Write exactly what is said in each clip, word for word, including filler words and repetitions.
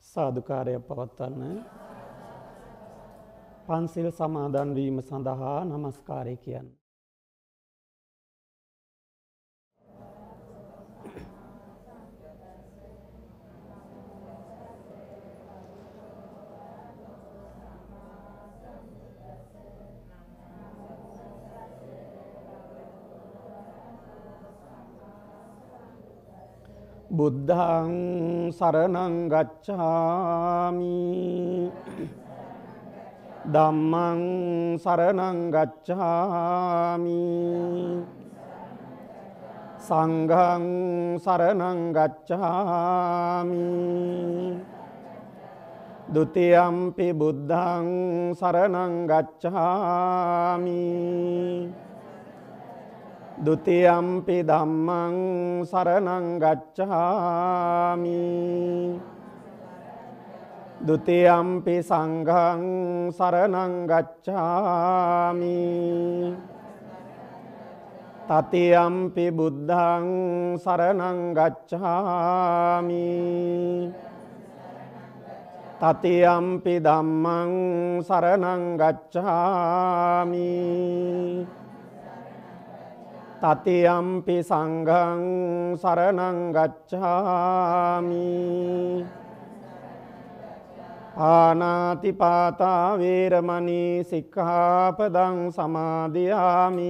සාදුකාරය පවත්වන්න. පන්සිල් සමාදන් වීම සඳහා නමස්කාරය කියන්න. බුද්ධං සරණං ගච්ඡාමි ධම්මං සරණං ගච්ඡාමි සංඝං සරණං ගච්ඡාමි ဒုတိယံ පි බුද්ධං සරණං ගච්ඡාමි ဒုတိယံ පි ධම්මං සරණං ගච්ඡාමි ဒုတိယံ පි සංඝං සරණං ගච්ඡාමි တတိယံ පි බුද්ධං සරණං ගච්ඡාමි တတိယံ පි ධම්මං සරණං ගච්ඡාමි တတိယံ පි සංඝං සරණං ගච්ඡාමි အာနာတိပါတာဝေရမဏီสิกขาပဒံ สมาธิยามิ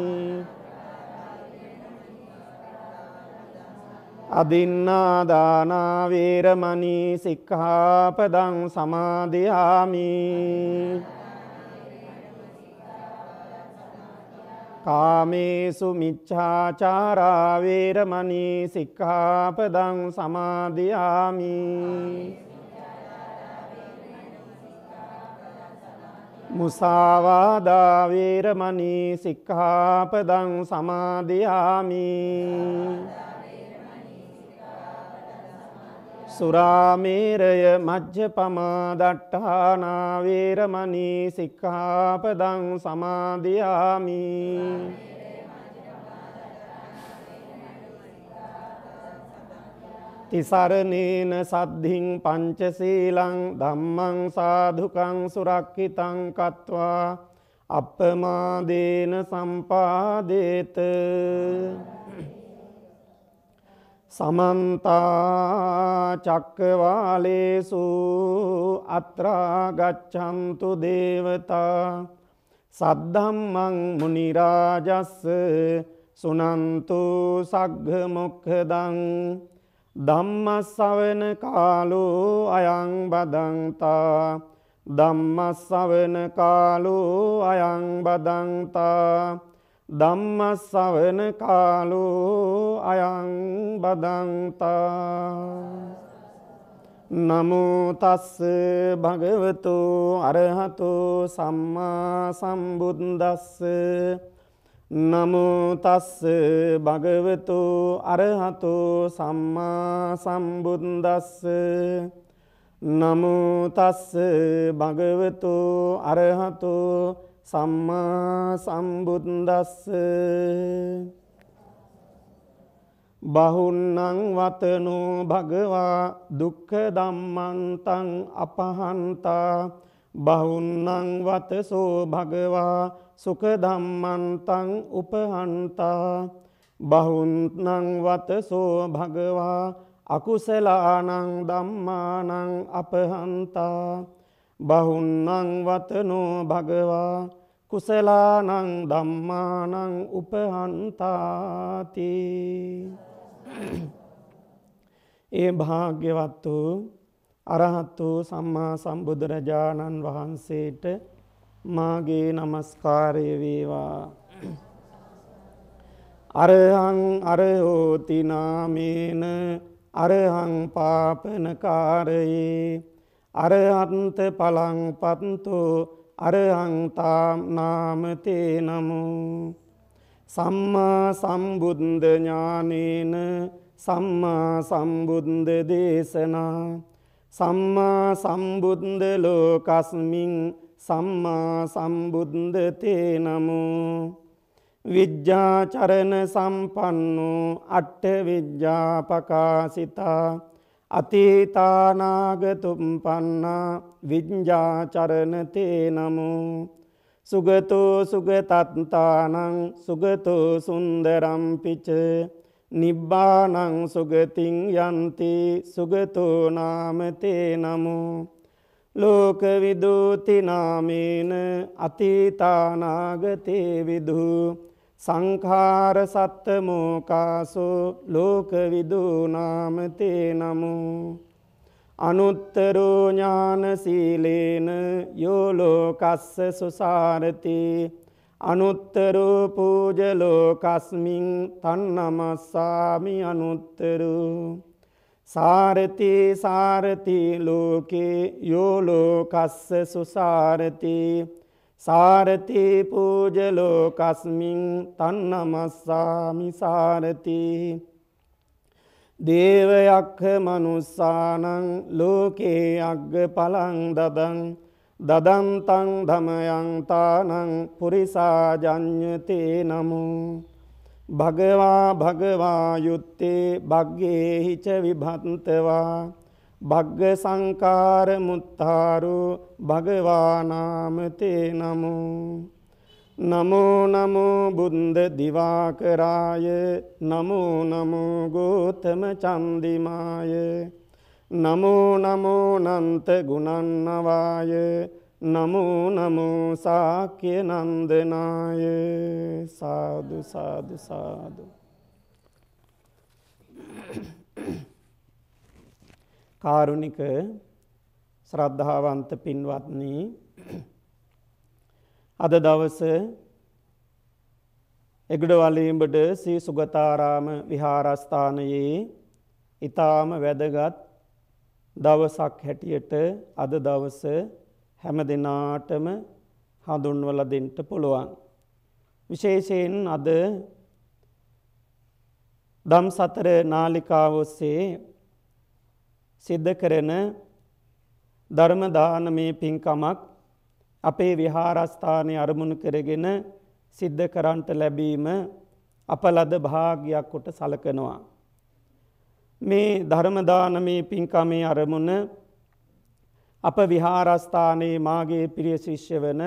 อดินนาดานาเวรมณีสิกขาปดังสมาธิยามิ กาเมสุมิจฉาจาราเวรมณีสิกขาปดังสมาธิยามิ มุสาวาดาเวรมณีสิกขาปดังสมาธิยามิ สุราเมรยมัจจปมาดัฏฐานาเวรมณีสิกขาปดังสมาธิยามิ ติสารเนนสัทธิงปัญจศีลังธัมมังสาธุกังสุรักขิตังกัตวาอัปปมาเดนสัมปาเดต สมันตาจักรวาเลสุอัตรากัจฉันตุเดวตาสัทธัมมังมุนิราจัสสสุนันตุสักขมุขดังธัมมัสสเวนกาโลอายังบดังตาธัมมัสสเวนกาโลอายังบดังตา ธัมมัสสเวนกาโลอายังบดังตา นะโมตัสสะภะคะวะโตอะระหะโตสัมมาสัมพุทธัสสะ นะโมตัสสะภะคะวะโตอะระหะโตสัมมาสัมพุทธัสสะ นะโมตัสสะภะคะวะโตอะระหะโต สัมมาสัมพุทธัสสะ บาหุนังวัตโนภะคะวาดุขธัมมันตังอปหันตา บาหุนังวัตโสภะคะวาสุขธัมมันตังอุปหันตา บาหุนังวัตโสภะคะวาอกุศลานังธัมมานังอปหันตา บาหุนังวัตโนภะคะวากุศลานังธัมมานังอุปหันตาติ ඒ භාග්‍යවත් වූ අරහත් වූ සම්මා සම්බුදුරජාණන් වහන්සේට මාගේ නමස්කාරය වේවා. අරහං අරහෝති නාමේන අරහං පාපනකාරයේ අරහන්ත පලං පත්තෝ අරහං තාම් නාමතේ නමෝ. සම්මා සම්බුද්ධ ඥානේන සම්මා සම්බුද්ධ දේශනා සම්මා සම්බුද්ධ ලෝකස්මින් සම්මා සම්බුද්ධ තේ නමෝ. විජ්ජාචරණ සම්පන්නෝ අට්ඨ විජ්ජා පකාසිතා අතීතානාගතුම්පන්නා විඤ්ඤාචරණ තේ නමෝ සුගතෝ සුගතත්තානං සුගතෝ සුන්දරම් පිච නිබ්බානං සුගතින් යන්ති සුගතෝ නාම තේ නමෝ ලෝකවිදූති නාමේන අතීතානාගතේ විදු සංඛාර සත්තමෝකාසෝ ලෝකවිදූ නාම තේ නමෝ අනුත්තරෝ ඥාන සීලේන යෝ ලෝකස්ස සුසාරති අනුත්තරෝ පූජලෝ කස්මින් තන්නමස්සාමි අනුත්තරෝ සාරති සාරති ලෝකේ යෝ ලෝකස්ස සුසාරති සාරති පූජලෝ කස්මින් තන්නමස්සාමි සාරති දේවයක්ඛ මනුස්සානං ලෝකේ අග්ග පලං දදං දදන්තං ධමයං තානං පුරිසාජඤ්ඤතේ නමෝ භගවා භගවා යුත්තේ භග්ගේහි ච විභන්තවා භග්ග සංකාර මුත්තාරෝ භගවා නාම තේ නමෝ නමෝ නමෝ බුද්ධ දිවාකරාය නමෝ නමෝ ගෝතම චන්දිමාය නමෝ නමෝ නන්ත ගුණන්නවාය නමෝ නමෝ සාක්‍ය නන්දනාය සාදු සාදු සාදු කාරුණික ශ්‍රද්ධාවන්ත පින්වත්නි අද දවස එගොඩවලින්බඩ ශ්‍රී සුගතාරාම විහාරස්ථානයේ ඊටාම වැදගත් දවසක් හැටියට අද දවස හැම දිනාටම හඳුන්වලා දෙන්න පුළුවන්. විශේෂයෙන් අද දම් සතර නාලිකාව ඔස්සේ සිද්ධ කරන ධර්ම දානමේ පින්කමක් අපේ විහාරස්ථානයේ අරමුණු කරගෙන සිද්ධ කරන්ට ලැබීම අප ලද භාග්‍යයක් කොට සලකනවා. මේ ධර්ම දානමේ පින්කමේ අරමුණ අප විහාරස්ථානයේ මාගේ ප්‍රිය ශිෂ්‍ය වන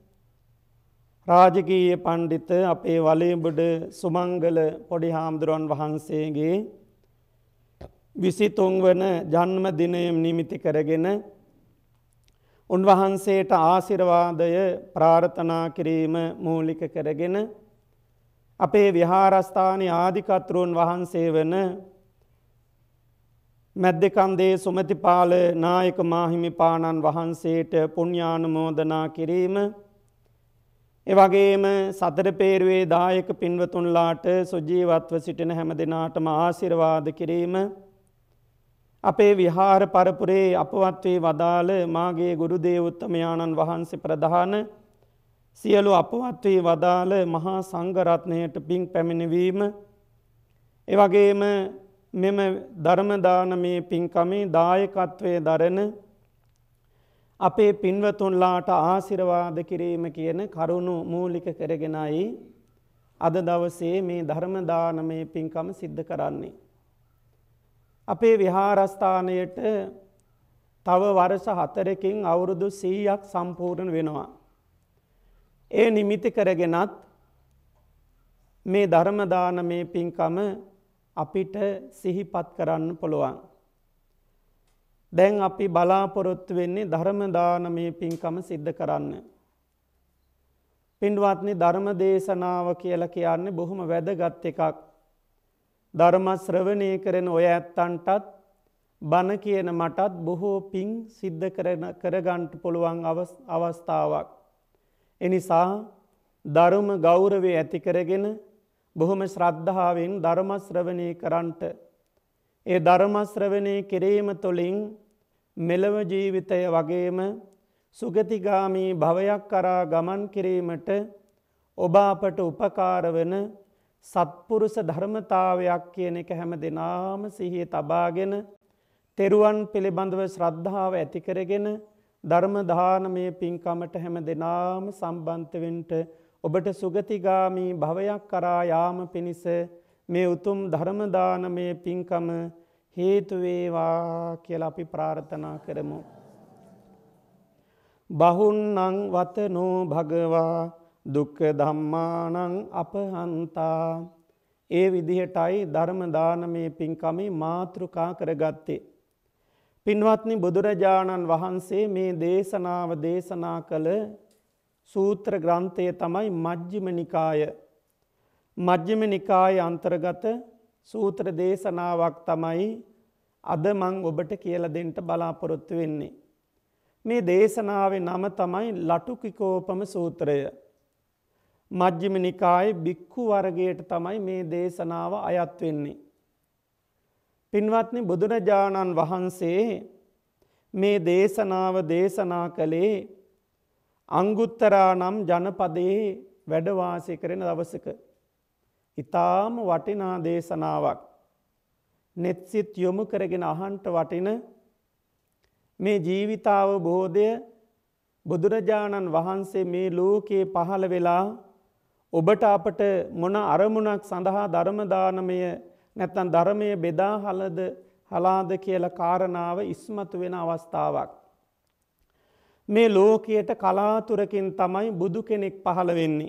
රාජකීය පඬිත අපේ වලේඹඩ සුමංගල පොඩි හාමුදුරන් වහන්සේගේ විසිතුන් වන ජන්ම දිනය නිමිති කරගෙන උන්වහන්සේට ආශිර්වාදය ප්‍රාර්ථනා කිරීම මූලික කරගෙන අපේ විහාරස්ථානයේ ආදිකත්රුන් වහන්සේ වන මැද්දකන්දේ සුමතිපාල නායක මාහිමිපාණන් වහන්සේට පුණ්‍යානුමෝදනා කිරීම ඒ වගේම සතර පේරුවේ දායක පින්වතුන්ලාට සුජීවත්ව සිටින හැම දිනාටම ආශිර්වාද කිරීම අපේ විහාර පරපුරේ අපවත් වී වදාළ මාගේ ගුරු දේවෝත්තමයාණන් වහන්සේ ප්‍රධාන සියලු අපවත් වී වදාළ මහා සංඝ රත්නයට පින් පැමිණවීම ඒ වගේම මෙම ධර්ම දානමේ පින්කමේ දායකත්වයේ දරන අපේ පින්වතුන්ලාට ආශිර්වාද කිරීම කියන කරුණු මූලික කරගෙනයි අද දවසේ මේ ධර්ම දානමේ පින්කම සිද්ධ කරන්නේ. අපේ විහාරස්ථානයට තව වර්ෂ හතරකින් අවුරුදු සීයක් සම්පූර්ණ වෙනවා. ඒ නිමිති කරගෙනත් මේ ධර්ම දානමේ පින්කම අපිට සිහිපත් කරන්න පුළුවන්. දැන් අපි බලාපොරොත්තු වෙන්නේ ධර්ම දානමේ පින්කම සිද්ධ කරන්න. පින්වත්නි ධර්ම දේශනාව කියලා කියන්නේ බොහොම වැදගත් එකක්. ධර්ම ශ්‍රවණය කරන ඔය ඇත්තන්ටත් බණ කියන මටත් බොහෝ පින් සිද්ධ කරගන්න පුළුවන් අවස්ථාවක්. එනිසා ධර්ම ගෞරවය ඇති කරගෙන බොහොම ශ්‍රද්ධාවෙන් ධර්ම ශ්‍රවණය කරන්ට ඒ ධර්ම ශ්‍රවණය කිරීම තුළින් මෙලව ජීවිතය වගේම සුගතිගාමී භවයක් කරා ගමන් කිරීමට ඔබ අපට උපකාර වන සත්පුරුෂ ධර්මතාවයක් කියන එක හැම දිනාම සිහියේ තබාගෙන තෙරුවන් පිළිබඳව ශ්‍රද්ධාව ඇති කරගෙන ධර්ම දානමය පින්කමට හැම දිනාම සම්බන්ධ වෙන්න ඔබට සුගතිගාමී භවයක් කරා යාම පිණිස මේ උතුම් ධර්ම දානමය පින්කම හේතු වේවා කියලා අපි ප්‍රාර්ථනා කරමු. බහුන්නං වතනෝ භගවා දුක්ඛ ධම්මානං අපහන්තා. ඒ විදිහටයි ධර්ම දානමේ පින්කමේ මාතෘකා කරගත්තේ. පින්වත්නි, බුදුරජාණන් වහන්සේ මේ දේශනාව දේශනා කළ සූත්‍ර ග්‍රන්ථය තමයි මජ්ක්‍ධිම නිකාය. මජ්ක්‍ධිම නිකායේ අන්තර්ගත සූත්‍ර දේශනාවක් තමයි අද මං ඔබට කියලා දෙන්න බලාපොරොත්තු වෙන්නේ. මේ දේශනාවේ නම තමයි ලටුකිකෝපම සූත්‍රය. මජ්ක්‍ධිම නිකායේ භික්ඛු වර්ගයට තමයි මේ දේශනාව අයත් වෙන්නේ. පින්වත්නි, බුදුරජාණන් වහන්සේ මේ දේශනාව දේශනා කළේ අංගුත්තරා නම් ජනපදයේ වැඩ වාසය කරන දවසක. ඊටාම වටිනා දේශනාවක්. netsit යොමු කරගෙන අහන්ට වටින මේ ජීවිතාවබෝධය බුදුරජාණන් වහන්සේ මේ ලෝකේ පහළ වෙලා ඔබට අපට මොන අරමුණක් සඳහා ධර්ම දානමය නැත්නම් ධර්මයේ බෙදා හලද හලාද කියලා කාරණාව ඉස්මතු වෙන අවස්ථාවක්. මේ ලෝකයට කලාතුරකින් තමයි බුදු කෙනෙක් පහළ වෙන්නේ.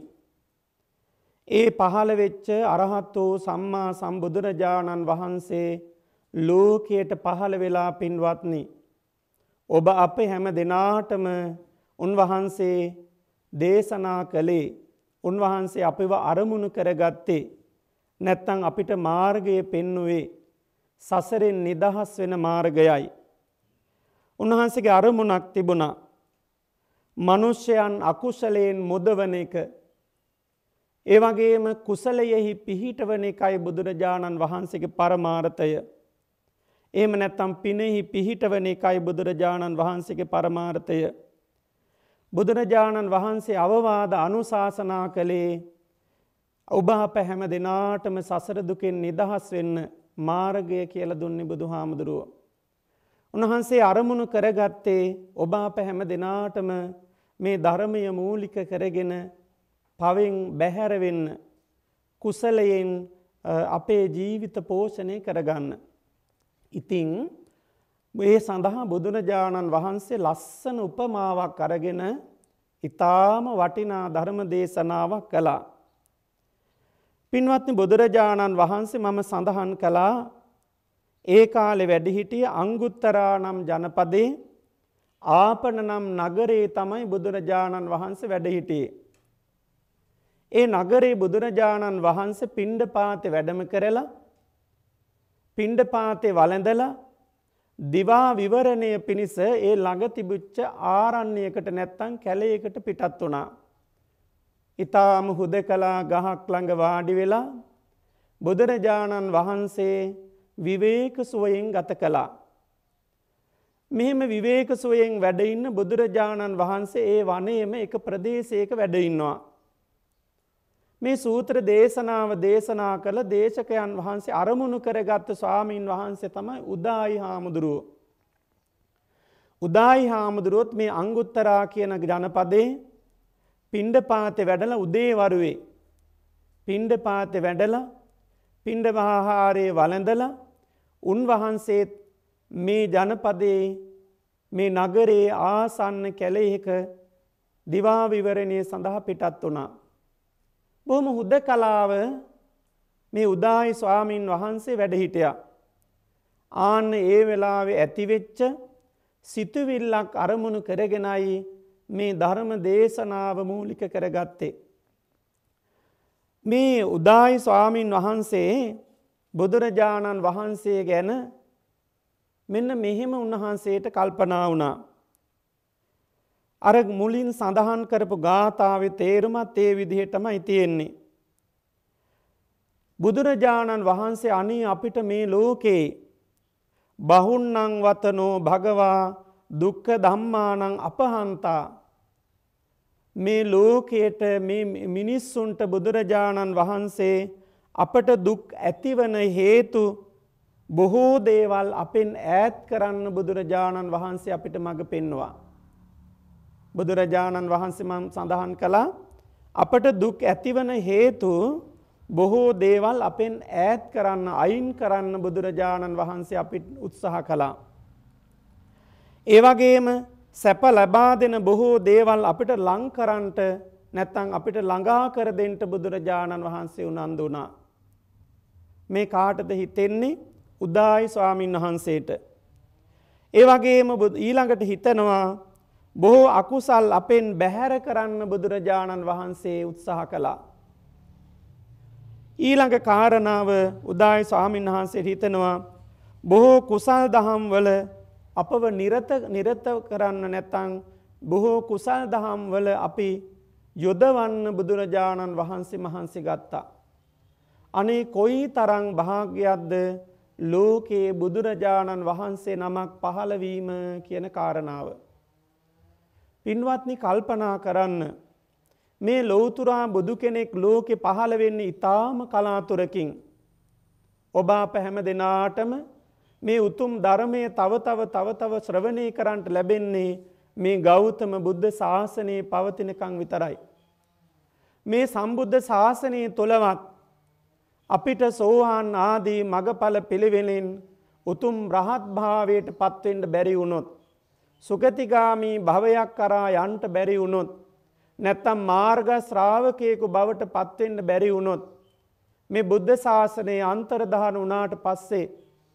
ඒ පහළ වෙච්ච අරහත් වූ සම්මා සම්බුදුරජාණන් වහන්සේ ලෝකයට පහළ වෙලා පින්වත්නි, ඔබ අප හැම දෙනාටම උන්වහන්සේ දේශනා කළේ, උන්වහන්සේ අපිව අරමුණු කරගත්තේ, නැත්නම් අපිට මාර්ගය පෙන්වුවේ සසරෙන් නිදහස් වෙන මාර්ගයයි. උන්වහන්සේගේ අරමුණක් තිබුණා. මිනිසයන් අකුසලයෙන් මුදවන එක. ඒ වගේම කුසලයෙහි පිහිටවන එකයි බුදුරජාණන් වහන්සේගේ පරමාර්ථය. එහෙම නැත්නම් පිනෙහි පිහිටවන එකයි බුදුරජාණන් වහන්සේගේ පරමාර්ථය. බුදුරජාණන් වහන්සේ අවවාද අනුශාසනා කළේ ඔබ අප හැම දිනාටම සසර දුකෙන් නිදහස් වෙන්න මාර්ගය කියලා දුන්නේ බුදුහාමුදුරුවෝ. උන්වහන්සේ අරමුණු කරගත්තේ ඔබ අප හැම දිනාටම මේ ධර්මය මූලික කරගෙන පවෙන් බැහැර වෙන්න, කුසලයෙන් අපේ ජීවිත පෝෂණය කරගන්න. ඉතින් මේ සඳහා බුදුරජාණන් වහන්සේ ලස්සන උපමාවක් අරගෙන ඊටාම වටිනා ධර්ම දේශනාවක් කළා. පින්වත්නි, බුදුරජාණන් වහන්සේ මම සඳහන් කළා ඒ කාලේ වැඩ සිටිය අංගුත්තරා නම් ජනපදේ ආපන නම් නගරේ තමයි බුදුරජාණන් වහන්සේ වැඩ සිටියේ. ඒ නගරේ බුදුරජාණන් වහන්සේ පිණ්ඩපාතේ වැඩම කරලා පිණ්ඩපාතේ වළඳලා දිවා විවරණය පිණිස ඒ ළඟ තිබුච්ච ආරණ්‍යයකට නැත්තම් කැලයකට පිටත් වුණා. ඊටාම හුදකලා ගහක් ළඟ වාඩි වෙලා බුදුරජාණන් වහන්සේ විවේක සුවයෙන් ගත කළා. මෙහෙම විවේක සුවයෙන් වැඩ ඉන්න බුදුරජාණන් වහන්සේ ඒ වනයේම එක ප්‍රදේශයක වැඩ ඉන්නවා. මේ සූත්‍ර දේශනාව දේශනා කළ දේශකයන් වහන්සේ අරමුණු කරගත් ස්වාමීන් වහන්සේ තමයි උදායි හාමුදුරුවෝ. උදායි හාමුදුරුවොත් මේ අංගුත්තරා කියන ජනපදේ පිණ්ඩපාතේ වැඩලා උදේ වරුවේ පිණ්ඩපාතේ වැඩලා පිණ්ඩාහාරයේ වළඳලා උන්වහන්සේ මේ ජනපදේ මේ නගරයේ ආසන්න කැලේක දිවා විවරණය සඳහා පිටත් වුණා. බොහොම හුදකලාව මේ උදායි ස්වාමීන් වහන්සේ වැඩ හිටියා. ආන්න ඒ වෙලාවේ ඇතිවෙච්ච සිතුවිල්ලක් අරමුණු කරගෙනයි මේ ධර්ම දේශනාව මූලික කරගත්තේ. මේ උදායි ස්වාමීන් වහන්සේ බුදුරජාණන් වහන්සේ ගැන මෙන්න මෙහෙම උන්වහන්සේට කල්පනා වුණා. අර මුලින් සඳහන් කරපු ගාථාවේ තේරුමත් ඒ විදිහටමයි තියෙන්නේ. බුදුරජාණන් වහන්සේ අනී අපිට මේ ලෝකේ බහුන්නං වතනෝ භගවා දුක්ඛ ධම්මානං අපහන්තා, මේ ලෝකයට මේ මිනිස්සුන්ට බුදුරජාණන් වහන්සේ අපට දුක් ඇතිවන හේතු බොහෝ දේවල් අපෙන් ඈත් කරන්න බුදුරජාණන් වහන්සේ අපිට මඟ පෙන්වුවා. බුදුරජාණන් වහන්සේ මම සඳහන් කළා අපට දුක් ඇතිවන හේතු බොහෝ දේවල් අපෙන් ඈත් කරන්න අයින් කරන්න බුදුරජාණන් වහන්සේ අපිට උත්සාහ කළා. ඒ වගේම සැප ලබා දෙන බොහෝ දේවල් අපිට ලං කරන්නට නැත්නම් අපිට ළඟා කර දෙන්න බුදුරජාණන් වහන්සේ උනන්දු වුණා. මේ කාටද හිතෙන්නේ? උදායි ස්වාමින් වහන්සේට. ඒ වගේම ඊළඟට හිතනවා බොහෝ අකුසල් අපෙන් බැහැර කරන්න බුදුරජාණන් වහන්සේ උත්සාහ කළා. ඊළඟ කාරණාව උදායි ස්වාමීන් වහන්සේට හිතනවා බොහෝ කුසල් දහම් වල අපව නිරත නිරත කරන්න නැත්නම් බොහෝ කුසල් දහම් වල අපි යොදවන්න බුදුරජාණන් වහන්සේ මහන්සි ගත්තා. අනේ කොයි තරම් භාග්‍යයක්ද ලෝකේ බුදුරජාණන් වහන්සේ නමක් පහළ වීම කියන කාරණාව. පින්වත්නි කල්පනා කරන්න මේ ලෞතුරා බුදු කෙනෙක් ලෝකේ පහළ වෙන්නේ ඊටාම කලාතුරකින්. ඔබ අප හැම දිනාටම මේ උතුම් ධර්මයේ තව තව තව තව ශ්‍රවණය කරන්ට ලැබෙන්නේ මේ ගෞතම බුද්ධ ශාසනයේ පවතිනකන් විතරයි. මේ සම්බුද්ධ ශාසනයේ තුලවත් අපිට සෝවාන් ආදී මගඵල පිළිවෙලින් උතුම් රහත් භාවයට පත් වෙන්න බැරි වුණොත්, සුගතිගාමි භවයක් කරා යන්න බැරි වුණොත්, නැත්නම් මාර්ග ශ්‍රාවකයෙකු බවට පත් වෙන්න බැරි වුණොත්, මේ බුද්ධ ශාසනයේ අන්තර්ධාන වුණාට පස්සේ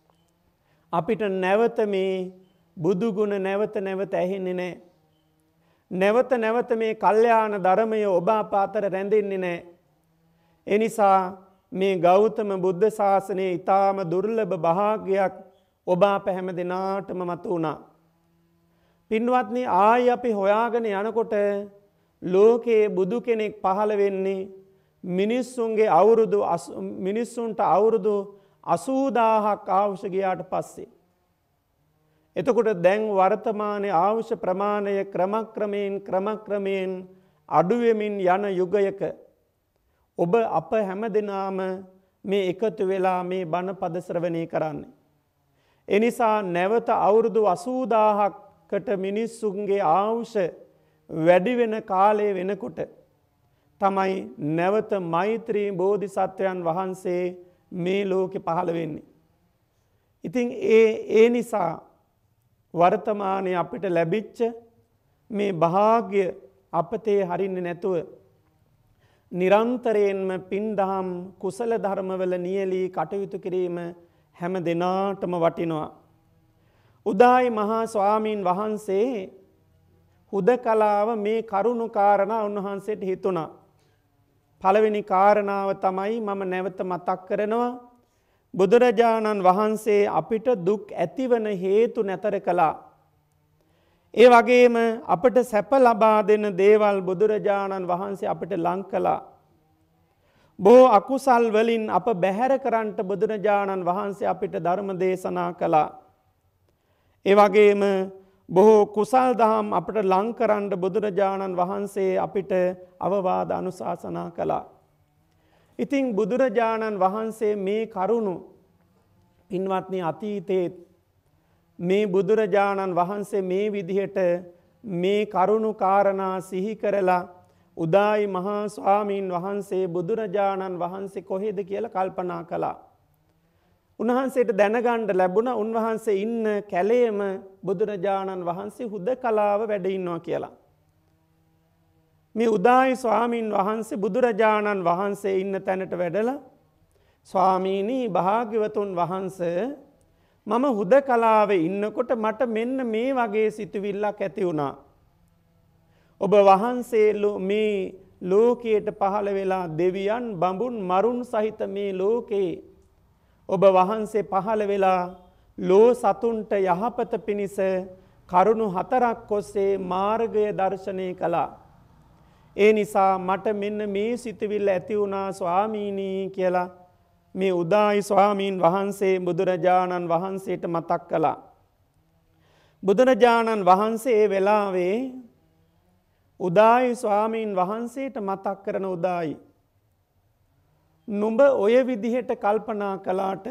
අපිට නැවත මේ බුදු ගුණ නැවත නැවත ඇහෙන්නේ නැහැ. නැවත නැවත මේ කල්යාණ ධර්මය ඔබ අප අතර රැඳෙන්නේ නැහැ. ඒ නිසා මේ ගෞතම බුද්ධ ශාසනයේ ඊටාම දුර්ලභ භාග්‍යයක් ඔබ අප හැම දිනාටම මතු වුණා. පින්වත්නි ආයි අපි හොයාගෙන යනකොට ලෝකයේ බුදු කෙනෙක් පහළ වෙන්නේ මිනිස්සුන්ගේ අවුරුදු මිනිස්සුන්ට අවුරුදු අසූදාහක් ආවුෂ ගියාට පස්සේ. එතකොට දැන් වර්තමානයේ ආවුෂ ප්‍රමාණය ක්‍රමක්‍රමයෙන් ක්‍රමක්‍රමයෙන් අඩු වෙමින් යන යුගයක ඔබ අප හැමදෙනාම මේ එකතු වෙලා මේ බණ පද ශ්‍රවණය කරන්නේ. ඒ නිසා නැවත අවුරුදු අසූදාහකට මිනිස්සුන්ගේ ආවුෂ වැඩි වෙන කාලය වෙනකොට තමයි නැවත මෛත්‍රී බෝධිසත්වයන් වහන්සේ මේ ලෝකෙ පහළ වෙන්නේ. ඉතින් ඒ ඒ නිසා වර්තමානයේ අපිට ලැබිච්ච මේ භාග්‍ය අපතේ හරින්නේ නැතුව නිරන්තරයෙන්ම පින් දහම් කුසල ධර්මවල නියැලී කටයුතු කිරීම හැම දිනාටම වටිනවා. උදායි මහා ස්වාමීන් වහන්සේ හුදකලාව මේ කරුණු කාරණා උන්වහන්සේට හිතුණා. පළවෙනි කාරණාව තමයි මම නැවත මතක් කරනවා බුදුරජාණන් වහන්සේ අපිට දුක් ඇතිවන හේතු නැතර කළා. ඒ වගේම අපට සැප ලබා දෙන දේවල් බුදුරජාණන් වහන්සේ අපට ලං කළා. බොහෝ අකුසල් වලින් අප බැහැර කරන්නට බුදුරජාණන් වහන්සේ අපිට ධර්ම දේශනා කළා. ඒ වගේම බොහෝ කුසල් දහම් අපට ලං කරන්න බුදුරජාණන් වහන්සේ අපිට අවවාද අනුශාසනා කළා. ඉතින් බුදුරජාණන් වහන්සේ මේ කරුණු පින්වත්නි අතීතයේ මේ බුදුරජාණන් වහන්සේ මේ විදිහට මේ කරුණු කාරණා සිහි කරලා උදායි මහා ස්වාමීන් වහන්සේ බුදුරජාණන් වහන්සේ කොහෙද කියලා කල්පනා කළා. උන්වහන්සේට දැනගන්න ලැබුණා උන්වහන්සේ ඉන්න කැලේම බුදුරජාණන් වහන්සේ හුදකලාව වැඩ ඉන්නවා කියලා. මේ උදායි ස්වාමීන් වහන්සේ බුදුරජාණන් වහන්සේ ඉන්න තැනට වැඩලා ස්වාමීනි භාග්‍යවතුන් වහන්සේ මම හුදකලාවේ ඉන්නකොට මට මෙන්න මේ වගේ සිතුවිල්ලක් ඇති වුණා. ඔබ වහන්සේ මේ ලෝකයට පහළ වෙලා දෙවියන් බඹුන් මරුන් සහිත මේ ලෝකේ ඔබ වහන්සේ පහළ වෙලා ලෝ සතුන්ට යහපත පිණිස කරුණු හතරක් ඔස්සේ මාර්ගය දර්ශනය කළා. ඒ නිසා මට මෙන්න මේ සිතුවිල්ල ඇති වුණා ස්වාමීනි කියලා මේ උදායි ස්වාමීන් වහන්සේ බුදුරජාණන් වහන්සේට මතක් කළා. බුදුරජාණන් වහන්සේ ඒ වෙලාවේ උදායි ස්වාමීන් වහන්සේට මතක් කරන උදායි නුඹ ඔය විදිහට කල්පනා කළාට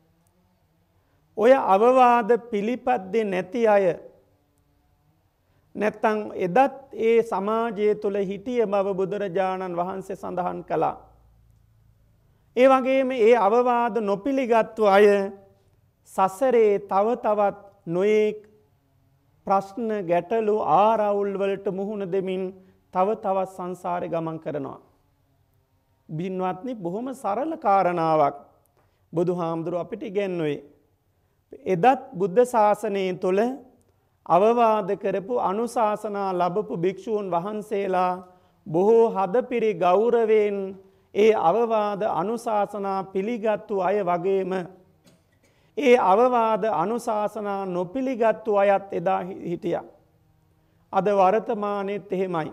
ඔය අවවාද පිළිපැද්දේ නැති අය නැත්තම් එදත් ඒ සමාජය තුල හිටිය බව බුදුරජාණන් වහන්සේ සඳහන් කළා. ඒ වගේම ඒ අවවාද නොපිළිගත්තු අය සසරේ තව තවත් නොයෙක් ප්‍රශ්න ගැටලු ආරවුල් වලට මුහුණ දෙමින් තව තවත් සංසාරේ ගමන් කරනවා. බින්වත්නි බොහොම සරල කාරණාවක් බුදුහාමුදුරුවෝ අපිට ඉගැන්වුවේ. එදත් බුද්ධ ශාසනය තුළ අවවාද කරපු අනුශාසනා ලැබපු භික්ෂූන් වහන්සේලා බොහෝ හදපිරි ගෞරවයෙන් ඒ අවවාද අනුශාසනා පිළිගත්තු අය වගේම ඒ අවවාද අනුශාසනා නොපිළිගත්තු අයත් එදා හිටියා. අද වර්තමානයේත් එහෙමයි.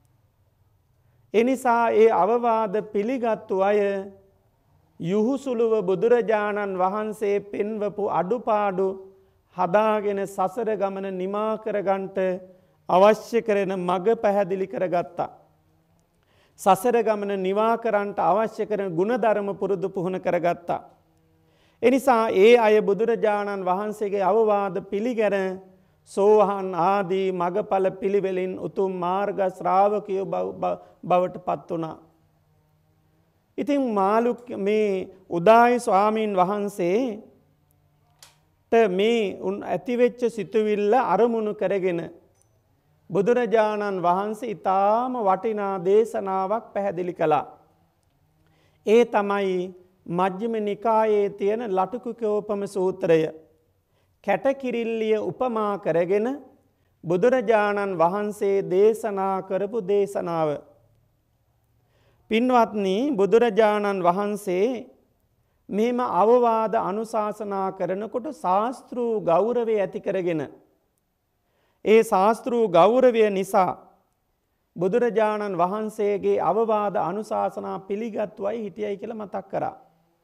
එනිසා ඒ අවවාද පිළිගත්තු අය යහුසුලුව බුදුරජාණන් වහන්සේ පෙන්වපු අඩුපාඩු හදාගෙන සසර ගමන නිමා කරගන්නට අවශ්‍ය කරන මඟ පැහැදිලි කරගත්තා. සසර ගමන නිවා කරන්නට අවශ්‍ය කරන ගුණධර්ම පුරුදු පුහුණු කරගත්තා. එනිසා ඒ අය බුදුරජාණන් වහන්සේගේ අවවාද පිළිගෙන සෝහන් ආදී මගඵල පිළිවෙලින් උතුම් මාර්ග ශ්‍රාවකයෝ බවට පත් වුණා. ඉතින් මාළුක් මේ උදායි ස්වාමීන් වහන්සේට මේ ඇතිවෙච්ච සිතුවිල්ල අරමුණු කරගෙන බුදුරජාණන් වහන්සේ ඊටාම වටිනා දේශනාවක් පැහැදිලි කළා. ඒ තමයි මජ්ක්‍ධිම නිකායේ තියෙන ලටුකුකෝපම සූත්‍රය. කැටකිරිල්ලිය උපමා කරගෙන බුදුරජාණන් වහන්සේ දේශනා කරපු දේශනාව. පින්වත්නි බුදුරජාණන් වහන්සේ මෙහෙම අවවාද අනුශාසනා කරනකොට ශාස්ත්‍රූ ගෞරවය ඇති කරගෙන ඒ ශාස්ත්‍රූ ගෞරවය නිසා බුදුරජාණන් වහන්සේගේ අවවාද අනුශාසනා පිළිගත්තු අය හිටියයි කියලා මතක් කරා.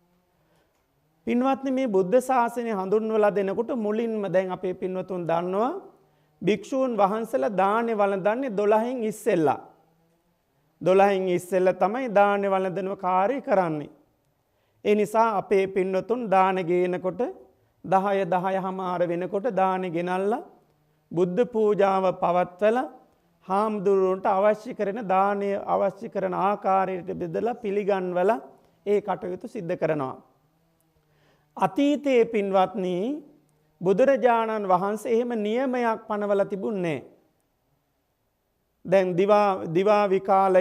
පින්වත්නි මේ බුද්ධ ශාසනය හඳුන්වලා දෙනකොට මුලින්ම දැන් අපේ පින්වතුන් දන්නවා භික්ෂූන් වහන්සේලා දානේ වළඳන්නේ දොළහෙන් ඉස්සෙල්ලා. දොළහෙන් ඉස්සෙල්ලා තමයි දානේ වළඳන කාර්යය කරන්නේ. ඒ නිසා අපේ පින්වතුන් දාන ගේනකොට දහය දහය හමාර වෙනකොට දානේ ගෙනල්ලා බුද්ධ පූජාව පවත්වලා හාමුදුරුවන්ට අවශ්‍ය කරන දානය අවශ්‍ය කරන ආකාරයට බෙදලා පිළිගන්වලා ඒ කටයුතු සිද්ධ කරනවා. අතීතයේ පින්වත්නි බුදුරජාණන් වහන්සේ එහෙම නියමයක් පනවලා තිබුණේ නැහැ. දැන් දිවා දිවා විකාලය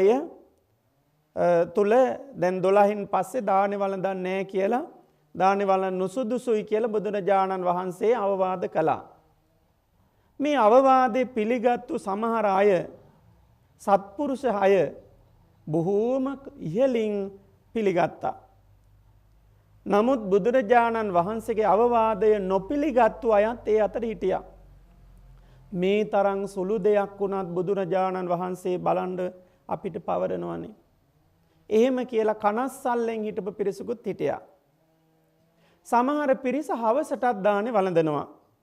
තුල දැන් දොළහෙන් පස්සේ දානේ වළඳන්නේ නැහැ කියලා දානේ වළඳ නුසුදුසුයි කියලා බුදුරජාණන් වහන්සේ අවවාද කළා. මේ අවවාදේ පිළිගත්තු සමහර අය සත්පුරුෂ අය බොහෝම ඉහළින් පිළිගත්තා. නමුත් බුදුරජාණන් වහන්සේගේ අවවාදය නොපිළිගත්තු අයත් ඒ අතර හිටියා. මේ තරම් සුළු දෙයක් වුණත් බුදුරජාණන් වහන්සේ බලන්න අපිට පවරනවනේ. එහෙම කියලා කනස්සල්ලෙන් හිටපු පිරිසකුත් හිටියා. සමහර පිරිස හවසටත් දානේ වළඳනවා.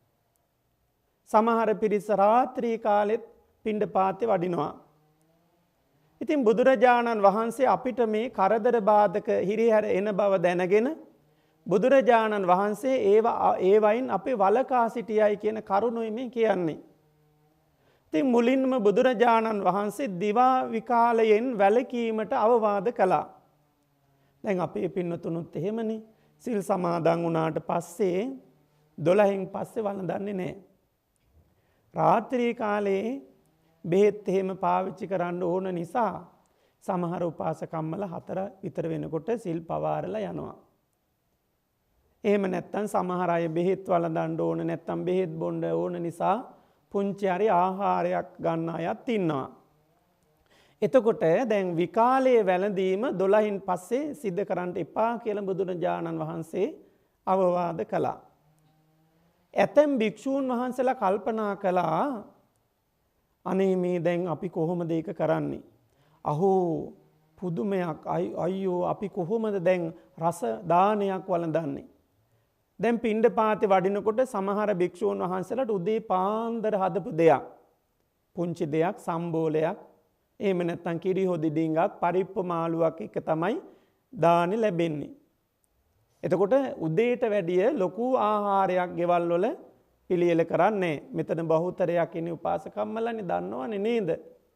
සමහර පිරිස රාත්‍රී කාලෙත් පිණ්ඩපාතේ වඩිනවා. ඉතින් බුදුරජාණන් වහන්සේ අපිට මේ කරදර බාධක හිරිහැර එන බව දැනගෙන බුදුරජාණන් වහන්සේ ඒවා ඒවයින් අපේ වලකා සිටියයි කියන කරුණුයි මේ කියන්නේ. ඉතින් මුලින්ම බුදුරජාණන් වහන්සේ දිවා විකාලයෙන් වැළකීමට අවවාද කළා. දැන් අපේ පින්නතුනුත් එහෙමනේ. සිල් සමාදන් වුණාට පස්සේ දොළහෙන් පස්සේ වළඳන්නේ නැහැ. රාත්‍රී කාලේ බෙහෙත් එහෙම පාවිච්චි කරන්න ඕන නිසා සමහර උපාසකම්මල හතර විතර වෙනකොට සිල් පවාරලා යනවා. එහෙම නැත්තම් සමහර අය බෙහෙත් වළඳන්න ඕන නැත්තම් බෙහෙත් බොන්න ඕන නිසා පුංචි හරි ආහාරයක් ගන්න අයත් ඉන්නවා. එතකොට දැන් විකාලයේ වැළඳීම දොළහෙන් පස්සේ සිද්ධ කරන්න එපා කියලා බුදුරජාණන් වහන්සේ අවවාද කළා. ඇතැම් භික්ෂූන් වහන්සේලා කල්පනා කළා අනේ මේ දැන් අපි කොහොමද ඒක කරන්නේ? අහෝ පුදුමයක් අයියෝ අපි කොහොමද දැන් රස දානයක් වළඳන්නේ? දැන් පිණ්ඩපාතේ වඩිනකොට සමහර භික්ෂූන් වහන්සේලාට උදේ පාන්දර හදපු දෙයක් පුංචි දෙයක් සම්බෝලයක් එහෙම නැත්නම් කිරි හොදි ඩිංගක් පරිප්පු මාළුවක් එක තමයි දානි ලැබෙන්නේ. එතකොට උදේට වැඩිය ලොකු ආහාරයක් ගෙවල් වල පිළියෙල කරන්නේ. මෙතන බහුතරයක් ඉන්නේ උපාසකම්මලානේ දන්නවනේ නේද?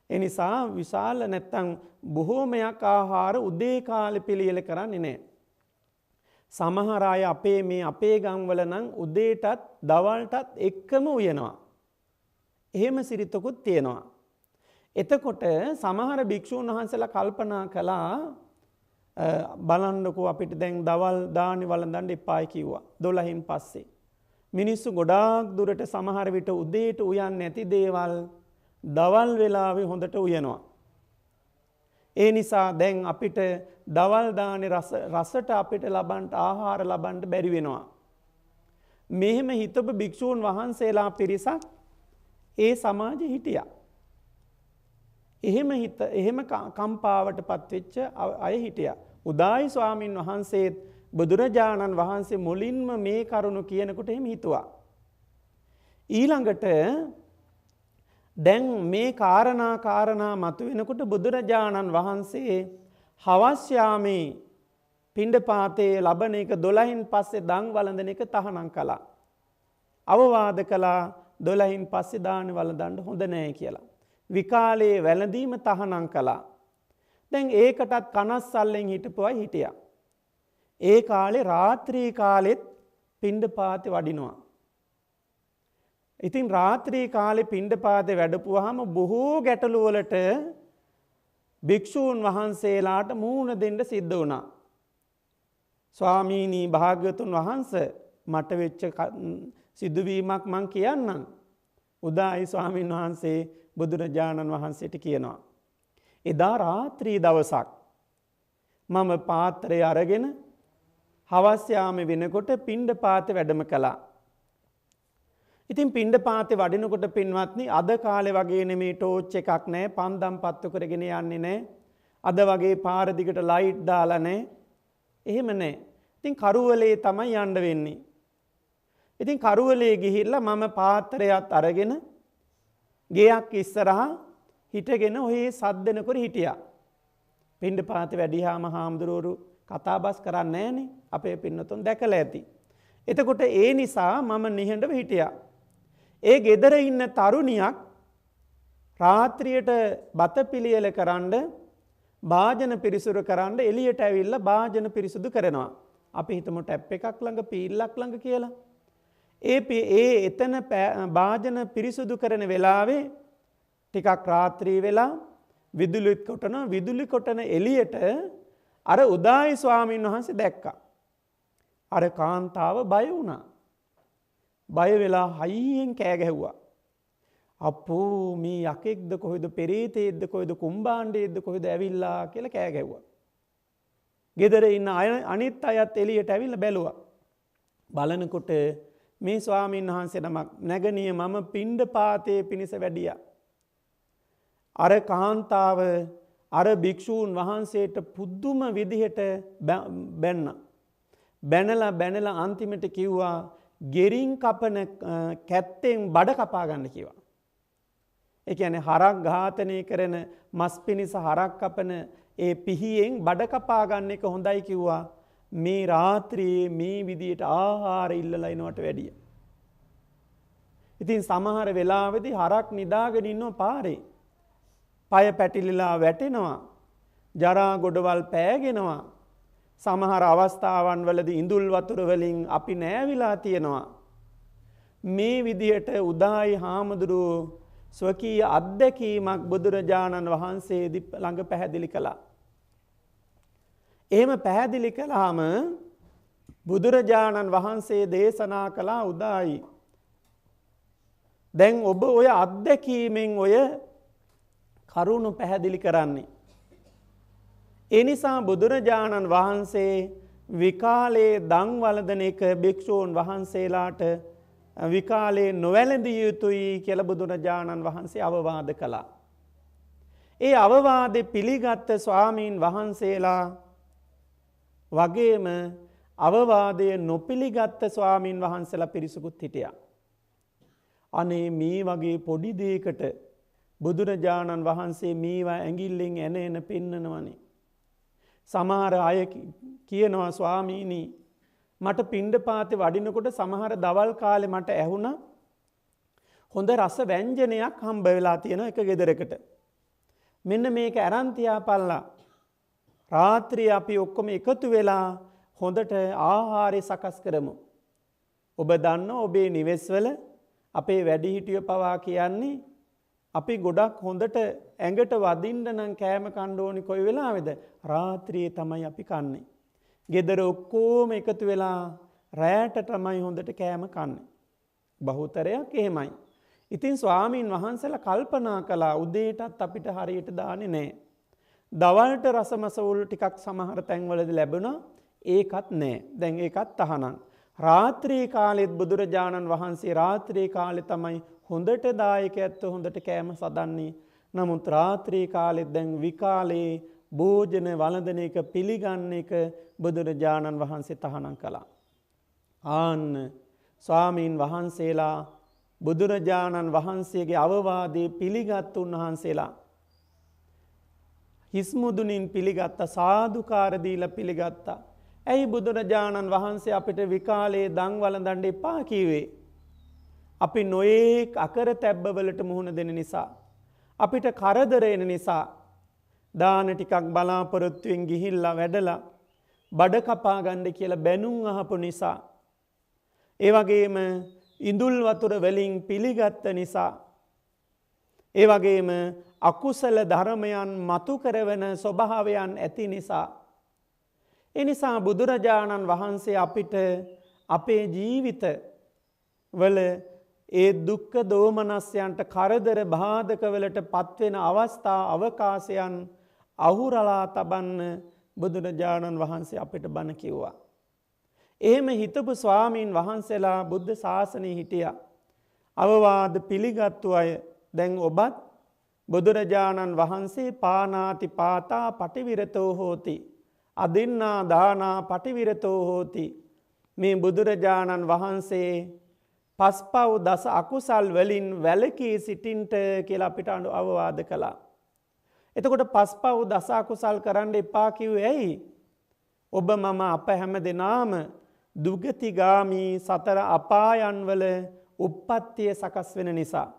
ඒ නිසා විශාල නැත්තම් බොහෝමයක් ආහාර උදේ කාලේ පිළියෙල කරන්නේ නැහැ. සමහර අය අපේ මේ අපේ ගම්වල නම් උදේටත් දවල්ටත් එක්කම උයනවා. එහෙම සිරිතකුත් තියෙනවා. එතකොට සමහර භික්ෂූන් වහන්සේලා කල්පනා කළා බලන්නකෝ අපිට දැන් දවල් දානි වළඳන්න එපායි කිව්වා දොළහෙන් පස්සේ. මිනිස්සු ගොඩාක් දුරට සමහර විට උදේට උයන්නේ නැති දේවල් දවල් වෙලාවේ හොඳට උයනවා. ඒ නිසා දැන් අපිට දවල් දානේ රස රසට අපිට ලබන්න ආහාර ලබන්න බැරි වෙනවා. මෙහෙම හිතපු භික්ෂූන් වහන්සේලා පිරිසක් ඒ සමාජෙ හිටියා. එහෙම හිත එහෙම කම්පාවටපත් වෙච්ච අය හිටියා. උදායි ස්වාමින් වහන්සේත් බුදුරජාණන් වහන්සේ මුලින්ම මේ කරුණ කියනකොට එහෙම හිතුවා. ඊළඟට දැන් මේ කාරණා කාරණා මතුවෙනකොට බුදුරජාණන් වහන්සේ හවස් යාමේ පිණ්ඩපාතේ ලබන එක දොළහෙන් පස්සේ දන් වළඳන එක තහනම් කළා. අවවාද කළා දොළහෙන් පස්සේ දාන වළඳන්න හොඳ නැහැ කියලා. විකාලයේ වැළඳීම තහනම් කළා. දැන් ඒකටත් කනස්සල්ලෙන් හිටපු අය හිටියා. ඒ කාලේ රාත්‍රී කාලෙත් පිණ්ඩපාතේ වඩිනවා. ඉතින් රාත්‍රී කාලේ පිණ්ඩපාතේ වැඩපුවාම බොහෝ ගැටලු වලට භික්ෂූන් වහන්සේලාට මූණ දෙන්න සිද්ධ වුණා. ස්වාමීනි භාග්‍යවතුන් වහන්සේ මට වෙච්ච සිදුවීමක් මං කියන්නම්. උදායි ස්වාමීන් වහන්සේ බුදුරජාණන් වහන්සේට කියනවා. එදා රාත්‍රී දවසක් මම පාත්‍රය අරගෙන හවස් යාමේ වෙනකොට පිණ්ඩපාතේ වැඩම කළා. ඉතින් පිණ්ඩපාතේ වඩිනකොට පින්වත්නි අද කාලේ වගේ නෙමේ ටෝච් එකක් නැහැ, පන්දම් පත්තු කරගෙන යන්නේ නැහැ. අද වගේ පාර දිගට ලයිට් දාලා නැහැ. එහෙම නැහැ. ඉතින් කරුවලේ තමයි යන්න වෙන්නේ. ඉතින් කරුවලේ ගිහිල්ලා මම පාත්‍රයත් අරගෙන ගෙයක් ඉස්සරහා හිටගෙන ඔහේ සද්දනකර හිටියා. පිණ්ඩපාතේ වැඩියාම හාමුදුරුවෝ කතා බස් කරන්නේ නැහනේ. අපේ පින්නතුන් දැකලා ඇති. එතකොට ඒ නිසා මම නිහඬව හිටියා. ඒ ගෙදර ඉන්න තරුණියක් රාත්‍රියට බත පිළියෙල කරන්න භාජන පිරිසුදු කරන්න එළියට ඇවිල්ලා භාජන පිරිසුදු කරනවා. අපි හිතමු ටැප් එකක් ළඟ පීල්ලක් ළඟ කියලා. ඒ ඒ එතන භාජන පිරිසුදු කරන වෙලාවේ ටිකක් රාත්‍රී වෙලා විදුලිත් කොටන විදුලි කොටන එළියට අර උදායි ස්වාමීන් වහන්සේ දැක්කා. අර කාන්තාව බය වුණා. බය වෙලා හයියෙන් කෑ ගැහුවා. අපෝ මේ යකෙක්ද කොහෙද පෙරේතෙක්ද කොහෙද කුම්බාණ්ඩයේද කොහෙද ඇවිල්ලා කියලා කෑ ගැහුවා. ගෙදර ඉන්න අනිත් අයත් එළියට ඇවිල්ලා බැලුවා. බලනකොට මේ ස්වාමීන් වහන්සේ නමක් නැගණිය මම පිණ්ඩපාතේ පිණිස වැඩියා. අර කාන්තාව අර භික්ෂූන් වහන්සේට පුදුම විදිහට බැන්න. බැනලා බැනලා අන්තිමට කිව්වා ගෙරින් කපන කැත්තෙන් බඩ කපා ගන්න කිව්වා. ඒ කියන්නේ හරක් ඝාතනය කරන මස් පිණිස හරක් කපන ඒ පිහියෙන් බඩ කපා ගන්න එක හොඳයි කිව්වා. මේ රාත්‍රියේ මේ විදියට ආහාර ඉල්ලලා එනවට වැඩිය. ඉතින් සමහර වෙලාවෙදී හරක් නිදාගෙන ඉන්නව පාරේ. පය පැටිලිලා වැටෙනවා. ජරා ගොඩවල් පෑගෙනවා. සමහර අවස්ථාවන් වලදී ඉඳුල් වතුර වලින් අපි නෑවිලා තියෙනවා. මේ විදියට උදායි හාමුදුරුවෝ ස්වකීය අත්දැකීමක් බුදුරජාණන් වහන්සේ ළඟ පැහැදිලි කළා. එහෙම පැහැදිලි කළාම බුදුරජාණන් වහන්සේ දේශනා කළා උදායි. දැන් ඔබ ඔය අත්දැකීමෙන් ඔය කරුණු පැහැදිලි කරන්නේ. ඒ නිසා බුදුරජාණන් වහන්සේ විකාලේ දන් වළඳන එක භික්ෂූන් වහන්සේලාට විකාලේ නොවැළඳිය යුතුයි කියලා බුදුරජාණන් වහන්සේ අවවාද කළා. ඒ අවවාදේ පිළිගත් ස්වාමීන් වහන්සේලා වගේම අවවාදය නොපිළිගත් ස්වාමීන් වහන්සේලා පිරිසකුත් හිටියා. අනේ මේ වගේ පොඩි දෙයකට බුදුරජාණන් වහන්සේ මේවා ඇඟිල්ලෙන් එන එන පෙන්නනවනේ. සමහර අය කියනවා ස්වාමීනි මට පිණ්ඩපාතේ වඩිනකොට සමහර දවල් කාලේ මට ඇහුණා හොඳ රස ව්‍යංජනයක් හම්බ වෙලා තියෙන එක ගෙදරකට. මෙන්න මේක අරන් තියාපල්ලා. රාත්‍රියේ අපි ඔක්කොම එකතු වෙලා හොඳට ආහාරය සකස් කරමු. ඔබ දන්නවා ඔබේ නිවෙස්වල අපේ වැඩිහිටියෝ පවා කියන්නේ අපි ගොඩක් හොඳට ඇඟට වදින්න නම් කෑම කන්න ඕනි කොයි වෙලාවේද? රාත්‍රියේ තමයි අපි කන්නේ. ගෙදර ඔක්කොම එකතු වෙලා රැයට තමයි හොඳට කෑම කන්නේ. බහුතරයක් එහෙමයි. ඉතින් ස්වාමීන් වහන්සේලා කල්පනා කළා උදේටත් අපිට හරියට දාන්නේ නැහැ. දවල්ට රසමසවුල් ටිකක් සමහර තැන්වලදී ලැබුණා. ඒකත් නැහැ. දැන් ඒකත් තහනම්. රාත්‍රී කාලෙත් බුදුරජාණන් වහන්සේ රාත්‍රී කාලේ තමයි හොඳට දායකයන්ට හොඳට කෑම සදන්නේ. නමුත් රාත්‍රී කාලෙත් දැන් විකාලේ භෝජන වළඳන එක පිළිගන්න එක බුදුරජාණන් වහන්සේ තහනම් කළා. ආන්න ස්වාමීන් වහන්සේලා බුදුරජාණන් වහන්සේගේ අවවාදයේ පිළිගත් උන්වහන්සේලා හිස්මුදුනින් පිළිගත්ත සාදුකාර දීලා පිළිගත්තා. ඇයි බුදුරජාණන් වහන්සේ අපිට විකාලේ දන් වළඳන්න එපා කිව්වේ? අපි නොයේක් අකරතැබ්බවලට මුහුණ දෙන නිසා, අපිට කරදර එන නිසා, දාන ටිකක් බලාපොරොත්තුෙන් ගිහිල්ලා වැඩලා බඩ කපා ගන්න කියලා බැනුම් අහපු නිසා, ඒ වගේම ඉඳුල් වතුර වලින් පිළිගත්ත නිසා, ඒ වගේම අකුසල ධර්මයන් මතු කරවන ස්වභාවයන් ඇති නිසා, ඒ නිසා බුදුරජාණන් වහන්සේ අපිට අපේ ජීවිත වල ඒ දුක්ඛ දෝමනස්යන්ට කරදර බාධක වලට පත්වෙන අවස්ථා අවකාශයන් අහුරලා තබන්න බුදුරජාණන් වහන්සේ අපිට බණ කිව්වා. එහෙම හිතපු ස්වාමීන් වහන්සේලා බුද්ධ ශාසනයේ හිටියා. අවවාද පිළිගත්තු අය. දැන් ඔබත් බුදුරජාණන් වහන්සේ පානාති පාතා පටිවිරතෝ හෝති, අදින්නා දානා පටිවිරතෝ හෝති. මේ බුදුරජාණන් වහන්සේ පස්පව් දස අකුසල් වලින් වැළකී සිටින්ට කියලා අපිට අවවාද කළා. එතකොට පස්පව් දස අකුසල් කරන්න එපා කිව්වේ ඇයි? ඔබ මම අප හැම දෙනාම දුගතිගාමී සතර අපායන් වල උප්පත්තිය සකස් වෙන නිසා,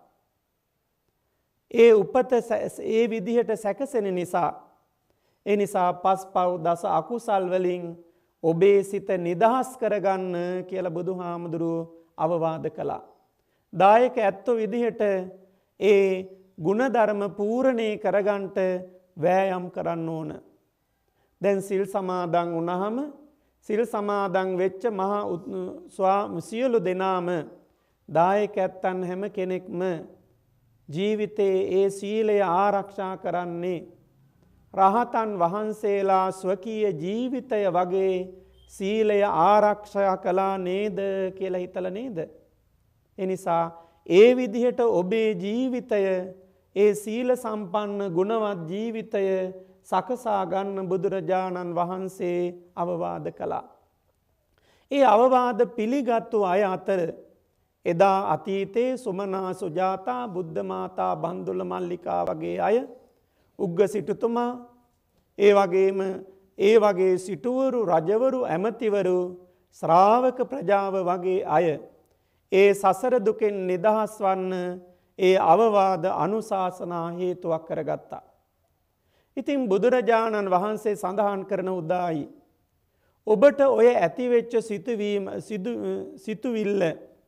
ඒ උපත ඒ විදිහට සැකසෙන නිසා, ඒ නිසා පස්පව් දස අකුසල් වලින් ඔබේ සිත නිදහස් කරගන්න කියලා බුදුහාමුදුරුවෝ අවවාද කළා. දායක ඇත්තෝ විදිහට ඒ ගුණධර්ම පූර්ණේ කරගන්නට වෑයම් කරන්න ඕන. දැන් සිල් සමාදන් වුණාම සිල් සමාදන් වෙච්ච මහා ස්වාමී සියලු දෙනාම දායකයන් හැම කෙනෙක්ම ජීවිතයේ ඒ සීලය ආරක්ෂා කරන්නේ රහතන් වහන්සේලා ස්වකීය ජීවිතය වගේ සීලය ආරක්ෂා කළා නේද කියලා හිතලා නේද? ඒ නිසා ඒ විදිහට ඔබේ ජීවිතය ඒ සීල සම්පන්න ගුණවත් ජීවිතය සකසා ගන්න බුදුරජාණන් වහන්සේ අවවාද කළා. ඒ අවවාද පිළිගත්තු අය අතර එදා අතීතයේ සුමනා සුජාතා බුද්ධ මාතා බන්දුල මල්ලිකා වගේ අය, උග්ග සිටුතුමා, ඒ වගේම ඒ වගේ සිටුවරු, රජවරු, ඇමතිවරු, ශ්‍රාවක ප්‍රජාව වගේ අය ඒ සසර දුකෙන් නිදහස් වන්න ඒ අවවාද අනුශාසනා හේතුවක් කරගත්තා. ඉතින් බුදුරජාණන් වහන්සේ සඳහන් කරන උදායි ඔබට ඔය ඇතිවෙච්ච සිතුවීම සිතුවිල්ල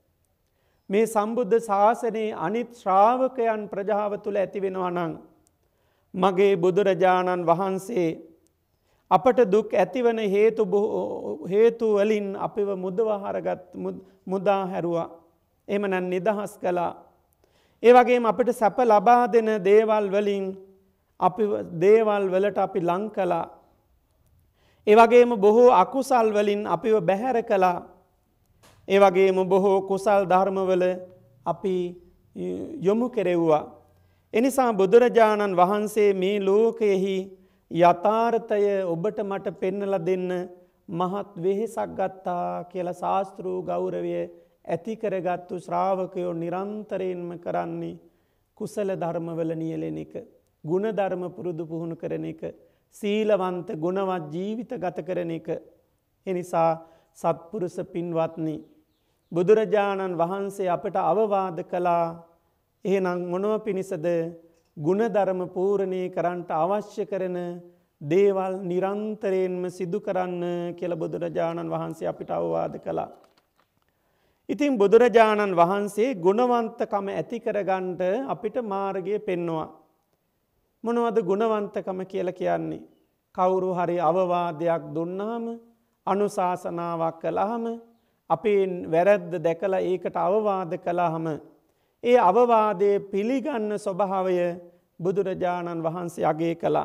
මේ සම්බුද්ධ ශාසනයේ අනිත් ශ්‍රාවකයන් ප්‍රජාව තුළ ඇති වෙනවා නම් මගේ බුදුරජාණන් වහන්සේ අපට දුක් ඇතිවන හේතු හේතු වලින් අපිව මුදවා හරගත් මුදා හැරුවා. එහෙම නැත්නම් නිදහස් කළා. ඒ වගේම අපිට සැප ලබා දෙන දේවල් වලින් අපි දේවල් වලට අපි ලං කළා. ඒ වගේම බොහෝ අකුසල් වලින් අපිව බැහැර කළා. ඒ වගේම බොහෝ කුසල් ධර්මවල අපි යොමු කෙරෙව්වා. එනිසා බුදුරජාණන් වහන්සේ මේ ලෝකයෙහි යථාර්ථය ඔබට මට පෙන්වලා දෙන්න මහත් වෙහෙසක් ගත්තා කියලා ශාස්ත්‍රූ ගෞරවය ඇති කරගත්තු ශ්‍රාවකයෝ නිරන්තරයෙන්ම කරන්නේ කුසල ධර්මවල නියැලෙන එක, ගුණ ධර්ම පුරුදු පුහුණු කරන එක, සීලවන්ත ගුණවත් ජීවිත ගත කරන එක. එනිසා සත්පුරුෂ පින්වත්නි, බුදුරජාණන් වහන්සේ අපට අවවාද කළා. එහෙනම් මොනව පිණිසද? ගුණධර්ම පූර්ණේ කරන්නට අවශ්‍ය කරන දේවල් නිරන්තරයෙන්ම සිදු කරන්න කියලා බුදුරජාණන් වහන්සේ අපිට අවවාද කළා. ඉතින් බුදුරජාණන් වහන්සේ ගුණවන්තකම ඇති කරගන්නට අපිට මාර්ගය පෙන්වුවා. මොනවද ගුණවන්තකම කියලා කියන්නේ? කවුරු හරි අවවාදයක් දුන්නාම, අනුශාසනාවක් කළාම, අපේ වැරද්ද දැකලා ඒකට අවවාද කළාම, ඒ අවවාදයේ පිළිගන්න ස්වභාවය බුදුරජාණන් වහන්සේ අගය කළා.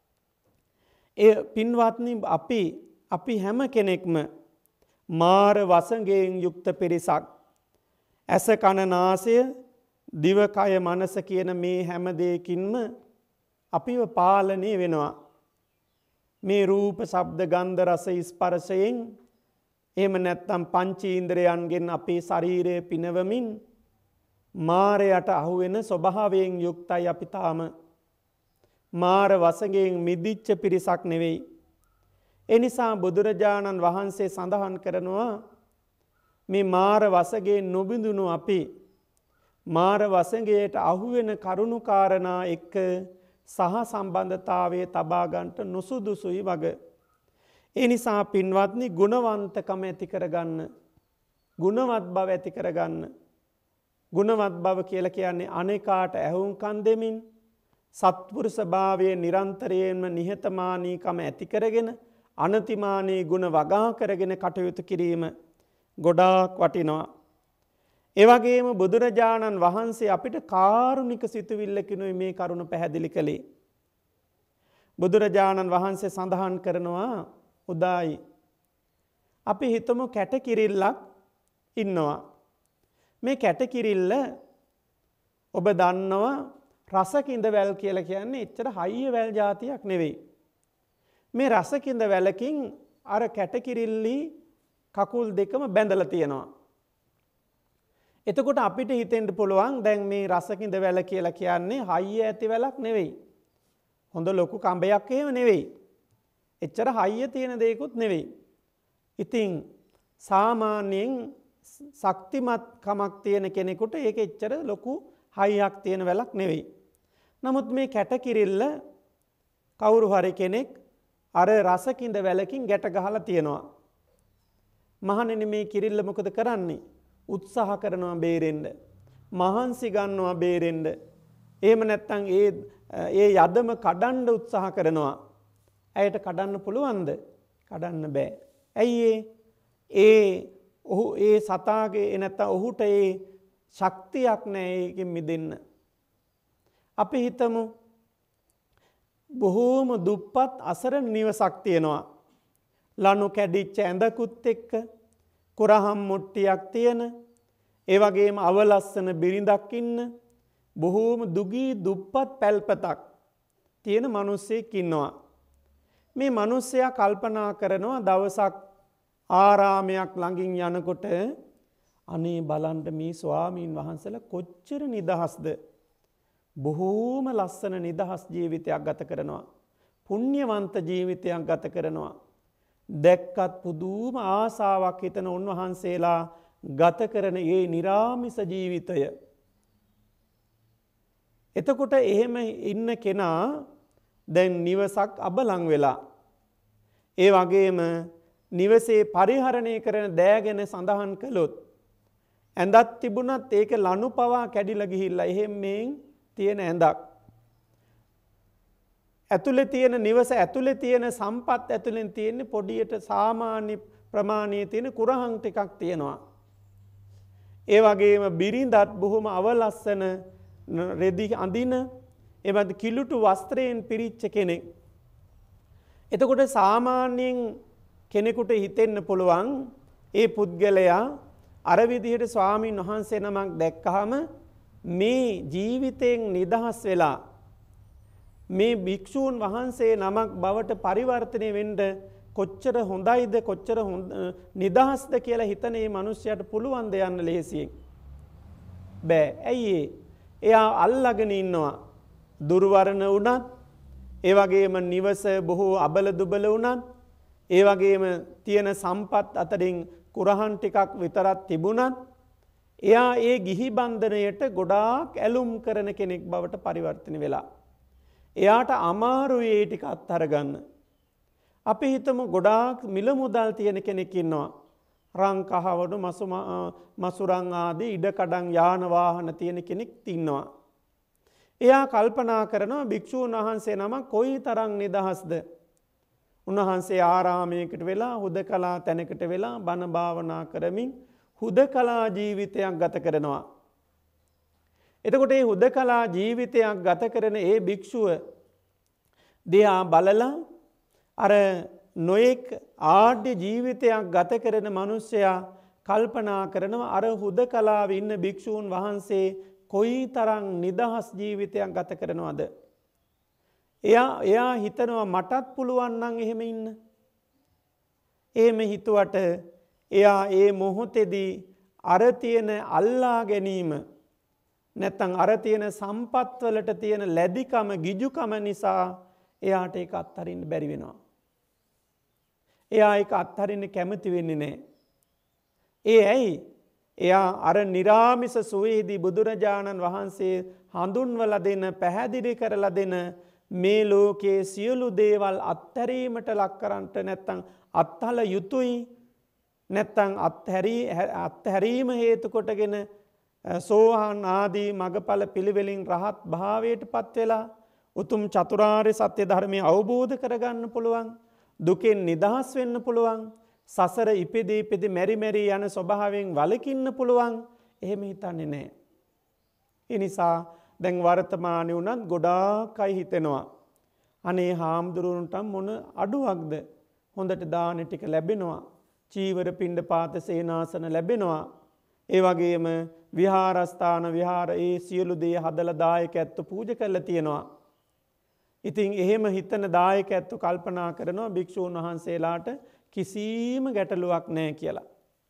ඒ පින්වත්නි, අපි අපි හැම කෙනෙක්ම මාර වසඟයෙන් යුක්ත පිරිසක්. ඇස කන නාසය දිව කය මනස කියන මේ හැම දෙයකින්ම අපිව පාලනය වෙනවා. මේ රූප ශබ්ද ගන්ධ රස ස්පර්ශයෙන්, එහෙම නැත්නම් පංචීන්ද්‍රයන්ගෙන් අපේ ශරීරය පිනවමින් මාරයට අහුවෙන ස්වභාවයෙන් යුක්තයි අපි තාම. මාර වසඟයෙන් මිදිච්ච පිරිසක් නෙවෙයි. එනිසා බුදුරජාණන් වහන්සේ සඳහන් කරනවා මේ මාර වසඟයෙන් නොබිඳුණු අපි මාර වසඟයට අහුවෙන කරුණු කාරණා එක්ක සහ සම්බන්ධතාවයේ තබා ගන්නට නුසුදුසුයි වගේ. ඒ නිසා පින්වත්නි, ගුණවන්තකම ඇති කරගන්න, ගුණවත් බව ඇති කරගන්න. ගුණවත් බව කියලා කියන්නේ අනේකාට ඇහුම්කන් දෙමින් සත්පුරුෂ භාවයේ නිරන්තරයෙන්ම නිහතමානීකම ඇති කරගෙන අනතිමානී ගුණ වගා කරගෙන කටයුතු කිරීම ගොඩාක් වටිනවා. ඒ වගේම බුදුරජාණන් වහන්සේ අපිට කාරුණික සිතුවිල්ලකිනුයි මේ කරුණ පැහැදිලි කළේ. බුදුරජාණන් වහන්සේ සඳහන් කරනවා, උදායි අපි හිතමු කැටකිරිල්ලක් ඉන්නවා. මේ කැටකිරිල්ල ඔබ දන්නවා රසකින්ද වැල් කියලා කියන්නේ එච්චර හයිය වැල් જાතියක් නෙවෙයි. මේ රසකින්ද වැලකින් අර කැටකිරිල්ලි කකුල් දෙකම බැඳලා තියෙනවා. එතකොට අපිට හිතෙන්න පුළුවන් දැන් මේ රසකින්ද වැල කියලා කියන්නේ හයිය ඇති වැලක් නෙවෙයි. හොඳ ලොකු කඹයක් එහෙම නෙවෙයි. එච්චර හයිය තියෙන දෙයක්වත් නෙවෙයි. ඉතින් සාමාන්‍යයෙන් ශක්තිමත් කමක් තියෙන කෙනෙකුට ඒක එච්චර ලොකු හයියක් තියෙන වැලක් නෙවෙයි. නමුත් මේ කැටකිරිල්ල කවුරු හරි කෙනෙක් අර රසකින්ද වැලකින් ගැට ගහලා තියෙනවා. මහණෙනි, මේ කිරිල්ල මොකද කරන්නේ? උත්සාහ කරනවා බේරෙන්න. මහන්සි ගන්නවා බේරෙන්න. එහෙම නැත්නම් ඒ ඒ යදම කඩන්න උත්සාහ කරනවා. ඇයට කඩන්න පුළුවන්ද? කඩන්න බෑ. ඇයි ඒ ඔහු ඒ සතාගේ නැත්නම් ඔහුට ඒ ශක්තියක් නැහැ ඒකෙන් මිදෙන්න. අපි හිතමු බොහෝම දුප්පත් අසරණ නිවසක් තියෙනවා. ලනු කැඩිච්ච ඇඳකුත් එක්ක කුරහම් මුට්ටියක් තියෙන, ඒ වගේම අවලස්සන බිරිඳක් ඉන්න, බොහෝම දුගී දුප්පත් පැල්පතක් තියෙන මිනිස්සෙක් ඉන්නවා. මේ මිනිස්සයා කල්පනා කරනවා දවසක් ආරාමයක් ළඟින් යනකොට, අනේ බලන්න මේ ස්වාමීන් වහන්සේලා කොච්චර නිදහස්ද, බොහෝම ලස්සන නිදහස් ජීවිතයක් ගත කරනවා, පුණ්‍යවන්ත ජීවිතයක් ගත කරනවා. දැක්කත් පුදුම ආසාවක් හිතන උන්වහන්සේලා ගත කරන ඒ නිරාමිස ජීවිතය. එතකොට එහෙම ඉන්න කෙනා දැන් නිවසක් අබලන් වෙලා, ඒ වගේම නිවසේ පරිහරණය කරන දෑ ගැන සඳහන් කළොත්, ඇඳක් තිබුණත් ඒක ලනු පවා කැඩිලා ගිහිල්ලා එහෙම්මෙන් තියෙන ඇඳක්. ඇතුලේ තියෙන නිවස ඇතුලේ තියෙන සම්පත් ඇතුලෙන් තියෙන පොඩියට සාමාන්‍ය ප්‍රමාණයේ තියෙන කුරහන් ටිකක් තියෙනවා. ඒ වගේම බිරිඳත් බොහොම අවලස්සන රෙදි අඳින එවද කිලුටු වස්ත්‍රයෙන් පිරිච්ච කෙනෙක්. එතකොට සාමාන්‍යයෙන් කෙනෙකුට හිතෙන්න පුළුවන් ඒ පුද්ගලයා අර විදිහට ස්වාමීන් වහන්සේ නමක් දැක්කහම මේ ජීවිතයෙන් නිදහස් වෙලා මේ භික්ෂූන් වහන්සේ නමක් බවට පරිවර්තනය වෙන්න කොච්චර හොඳයිද, කොච්චර නිදහස්ද කියලා හිතන මේ මිනිස්යාට පුළුවන් ද යන්න ලේසියෙන් බෑ. ඇයි එයා අල්ලගෙන ඉන්නවා. දුර්වර්ණ වුණත්, ඒ වගේම නිවස බොහෝ අබල දුබල වුණත්, ඒ වගේම තියෙන සම්පත් අතරින් කුරහන් ටිකක් විතරක් තිබුණත්, එයා ඒ ගිහි බන්ධනයට ගොඩාක් ඇලුම් කරන කෙනෙක් බවට පරිවර්තන වෙලා. එයාට අමාරුයි ඒ ටික අත්හරගන්න. අපි හිතමු ගොඩාක් මිල මුදල් තියෙන කෙනෙක් ඉන්නවා. රං කහවණු මසු මසුරන් ආදී ඉඩකඩම් යාන වාහන තියෙන කෙනෙක් ඉන්නවා. එයා කල්පනා කරනවා භික්ෂූන් වහන්සේ නමක් කොයිතරම් නිදහස්ද. උන්වහන්සේ ආරාමයකට වෙලා හුදකලා තැනකට වෙලා බණ භාවනා කරමින් හුදකලා ජීවිතයක් ගත කරනවා. එතකොට මේ හුදකලා ජීවිතයක් ගත කරන ඒ භික්ෂුව දිහා බලලා අර නොඑක් ආඩ්‍ය ජීවිතයක් ගත කරන මිනිසයා කල්පනා කරනවා අර හුදකලාවේ ඉන්න භික්ෂූන් වහන්සේ කොයිතරම් නිදහස් ජීවිතයක් ගත කරනවද? එයා එයා හිතනවා මටත් පුළුවන් නම් එහෙම ඉන්න. එහෙම හිතුවට එයා ඒ මොහොතේදී අර තියෙන අල්ලා ගැනීම නැත්තම් අර තියෙන සම්පත් වලට තියෙන ලැබිකම ගිජුකම නිසා එයාට ඒක අත්හරින්න බැරි වෙනවා. එයා ඒක අත්හරින්න කැමති වෙන්නේ නැහැ. ඒ ඇයි? එයා අර निराமிස සුවේදී බුදුරජාණන් වහන්සේ හඳුන්වලා දෙන පැහැදිලි කරලා දෙන මේ ලෝකයේ සියලු දේවල් අත්හැරීමට ලක් කරන්නට නැත්තම් අත්හල යුතුයි නැත්තම් අත්හැරී අත්හැරීම හේතු කොටගෙන සෝහන් ආදී මගඵල පිළිවෙලින් රහත් භාවයට පත් වෙලා උතුම් චතුරාර්ය සත්‍ය ධර්මය අවබෝධ කරගන්න පුළුවන්. දුකෙන් නිදහස් වෙන්න පුළුවන්. සසර ඉපදී ඉපදී මෙරි මෙරි යන ස්වභාවයෙන් වළකින්න පුළුවන්. එහෙම හිතන්නේ නැහැ. ඒ නිසා දැන් වර්තමානයේ උනත් ගොඩාක් අය හිතෙනවා අනේ හාමුදුරුවන්ට මොන අඩුවක්ද? හොඳට දාන ටික ලැබෙනවා. චීවර පිණ්ඩපාත සේනාසන ලැබෙනවා. ඒ වගේම විහාරස්ථාන විහාර ඒ සියලු දේ හදලා දායකයන්ට පූජා කරලා තියෙනවා. ඉතින් එහෙම හිතන දායකයන්ට කල්පනා කරනවා භික්ෂූන් වහන්සේලාට කිසිම ගැටලුවක් නැහැ කියලා.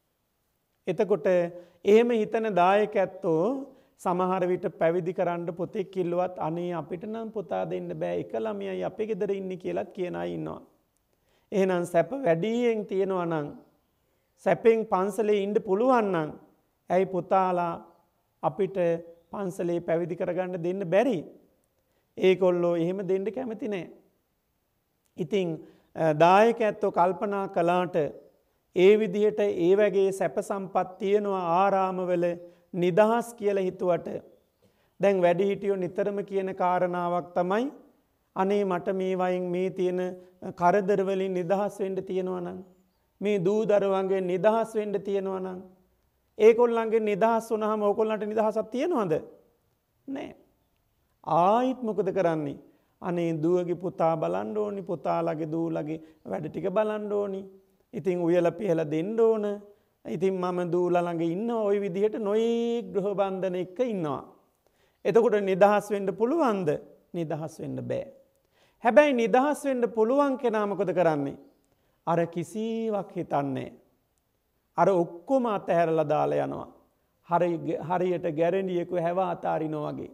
එතකොට එහෙම හිතන දායකයන්ට සමහර විට පැවිදි කරන්න පොතෙක් කිල්ලුවත් අනේ අපිට නම් පුතා දෙන්න බෑ එක ළමයි අපේ ගෙදර ඉන්නේ කියලාත් කියන අය ඉන්නවා. එහෙනම් සැප වැඩියෙන් තියනවා නම් සැපෙන් පන්සලේ ඉන්න පුළුවන් නම් ඇයි පුතාලා අපිට පන්සලේ පැවිදි කරගන්න දෙන්න බැරි? ඒගොල්ලෝ එහෙම දෙන්න කැමති නැහැ. ඉතින් දායකයන්ට කල්පනා කළාට ඒ විදිහට ඒ වගේ සැප සම්පත් තියෙනවා ආරාමවල නිදහස් කියලා හිතුවට දැන් වැඩිහිටියෝ නිතරම කියන කාරණාවක් තමයි අනේ මට මේ වයින් මේ තියෙන කරදර වලින් නිදහස් වෙන්න තියෙනවා නම් මේ දූ දරුවන්ගේ නිදහස් වෙන්න තියෙනවා නම් ඒගොල්ලන්ගේ නිදහස් වුණාම ඕගොල්ලන්ට නිදහසක් තියනවද? නැහැ. ආයිත් මොකද කරන්නේ? අනේ දුවගේ පුතා බලන්න ඕනි, පුතාලගේ දූලගේ වැඩ ටික බලන්න ඕනි. ඉතින් උයලා පිහලා දෙන්න ඕන. ඉතින් මම දූලා ළඟ ඉන්නවා ওই විදිහට නොයේ ගෘහ බන්ධන එක්ක ඉන්නවා. එතකොට නිදහස් වෙන්න පුළුවන්ද? නිදහස් වෙන්න බෑ. හැබැයි නිදහස් වෙන්න පුළුවන් කෙනා මොකද කරන්නේ? අර කිසිවක් හිතන්නේ අර ඔක්කොම අතහැරලා දාලා යනවා. හරි හරියට ගැරන්ඩියෙකු හැව අතාරිනවා වගේ.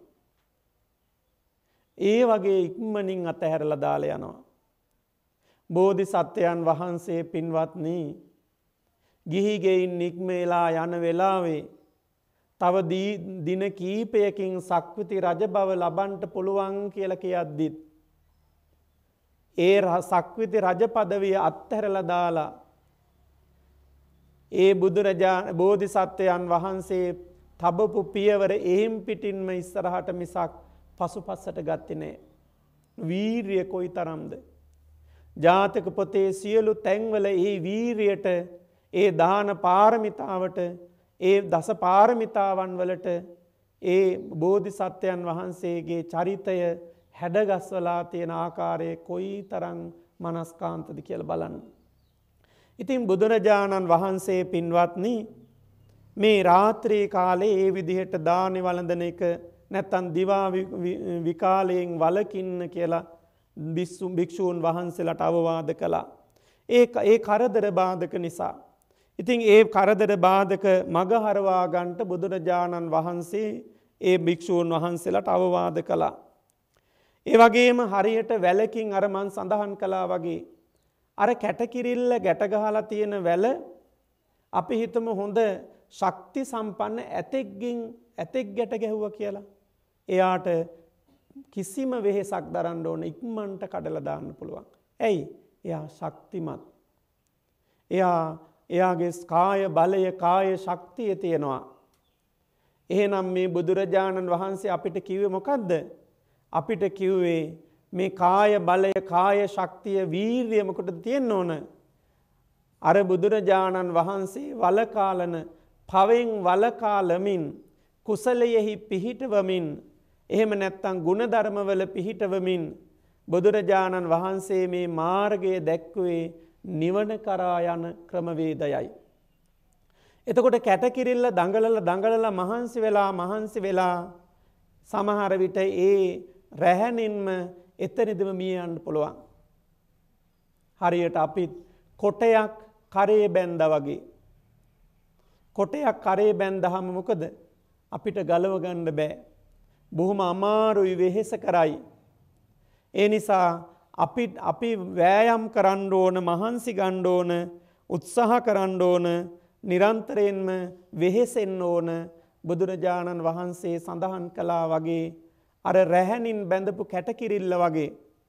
ඒ වගේ ඉක්මනින් අතහැරලා දාලා යනවා. බෝධිසත්වයන් වහන්සේ පින්වත්නි ගිහි ගෙයින් නික්මෙලා යන වෙලාවේ තව දින කීපයකින් සක්විති රජ බව ලබන්න පුළුවන් කියලා කියද්දිත් ඒ සක්විති රජ පදවිය අත්හැරලා දාලා ඒ බුදුරජාණන් බෝධිසත්වයන් වහන්සේ තබපු පියවර එහෙම් පිටින්ම ඉස්සරහට මිසක් පසුපස්සට ගත්තේ නැහැ. වීරිය කොයිතරම්ද? ජාතක පොතේ සියලු තැන්වල ඒ වීරියට ඒ දාන පාරමිතාවට ඒ දස පාරමිතාවන් වලට ඒ බෝධිසත්වයන් වහන්සේගේ චරිතය හැඩගස්වලා තියෙන ආකාරය කොයිතරම් මනස්කාන්තද කියලා බලන්න. ඉතින් බුදුරජාණන් වහන්සේ පින්වත්නි මේ රාත්‍රී කාලේ ඒ විදිහට දානි වළඳන එක නැත්තම් දිවා විකාලයෙන් වළකින්න කියලා භික්ෂූන් වහන්සේලාට අවවාද කළා. ඒ ඒ කරදර බාධක නිසා. ඉතින් ඒ කරදර බාධක මග හරවා ගන්නට බුදුරජාණන් වහන්සේ ඒ භික්ෂූන් වහන්සේලාට අවවාද කළා. ඒ වගේම හරියට වැලකින් අර මන් සඳහන් කළා වගේ අර කැටකිරිල්ල ගැට ගහලා තියෙන වැල අපි හිතමු හොඳ ශක්ති සම්පන්න ඇතෙක්ගෙන් ඇතෙක් ගැට ගැහුවා කියලා. එයාට කිසිම වෙහෙසක් දරන්න ඕන ඉක්මනට කඩලා දාන්න පුළුවන්. ඇයි? එයා ශක්තිමත්. එයා එයාගේ කාය බලය කාය ශක්තිය තියෙනවා. එහෙනම් මේ බුදුරජාණන් වහන්සේ අපිට කිව්වේ මොකද්ද? අපිට කිව්වේ මේ කාය බලය කාය ශක්තිය වීරිය මොකටද තියෙන්න ඕන? අර බුදුරජාණන් වහන්සේ වලකාලන පවෙන් වලකාලමින් කුසලයෙහි පිහිටවමින් එහෙම නැත්නම් ගුණධර්මවල පිහිටවමින් බුදුරජාණන් වහන්සේ මේ මාර්ගය දැක්ුවේ නිවන කරා යන ක්‍රමවේදයයි. එතකොට කැටකිරිල්ල දඟලලා දඟලලා මහන්සි වෙලා මහන්සි වෙලා සමහර විට ඒ රැහැනින්ම එතනදිම මිය යන්න පුළුවන්. හරියට අපි කොටයක් කරේ බැඳා වගේ. කොටයක් කරේ බැඳහම මොකද? අපිට ගලව ගන්න බෑ. බොහොම අමාරුයි වෙහෙස කරයි. ඒ නිසා අපි අපි වෑයම් කරන්න ඕන මහන්සි ගන්න ඕන උත්සාහ කරන්න ඕන නිරන්තරයෙන්ම වෙහෙසෙන්න ඕන බුදුරජාණන් වහන්සේ සඳහන් කළා වගේ අර රැහැනින් බැඳපු කැටකිරිල්ල වගේ.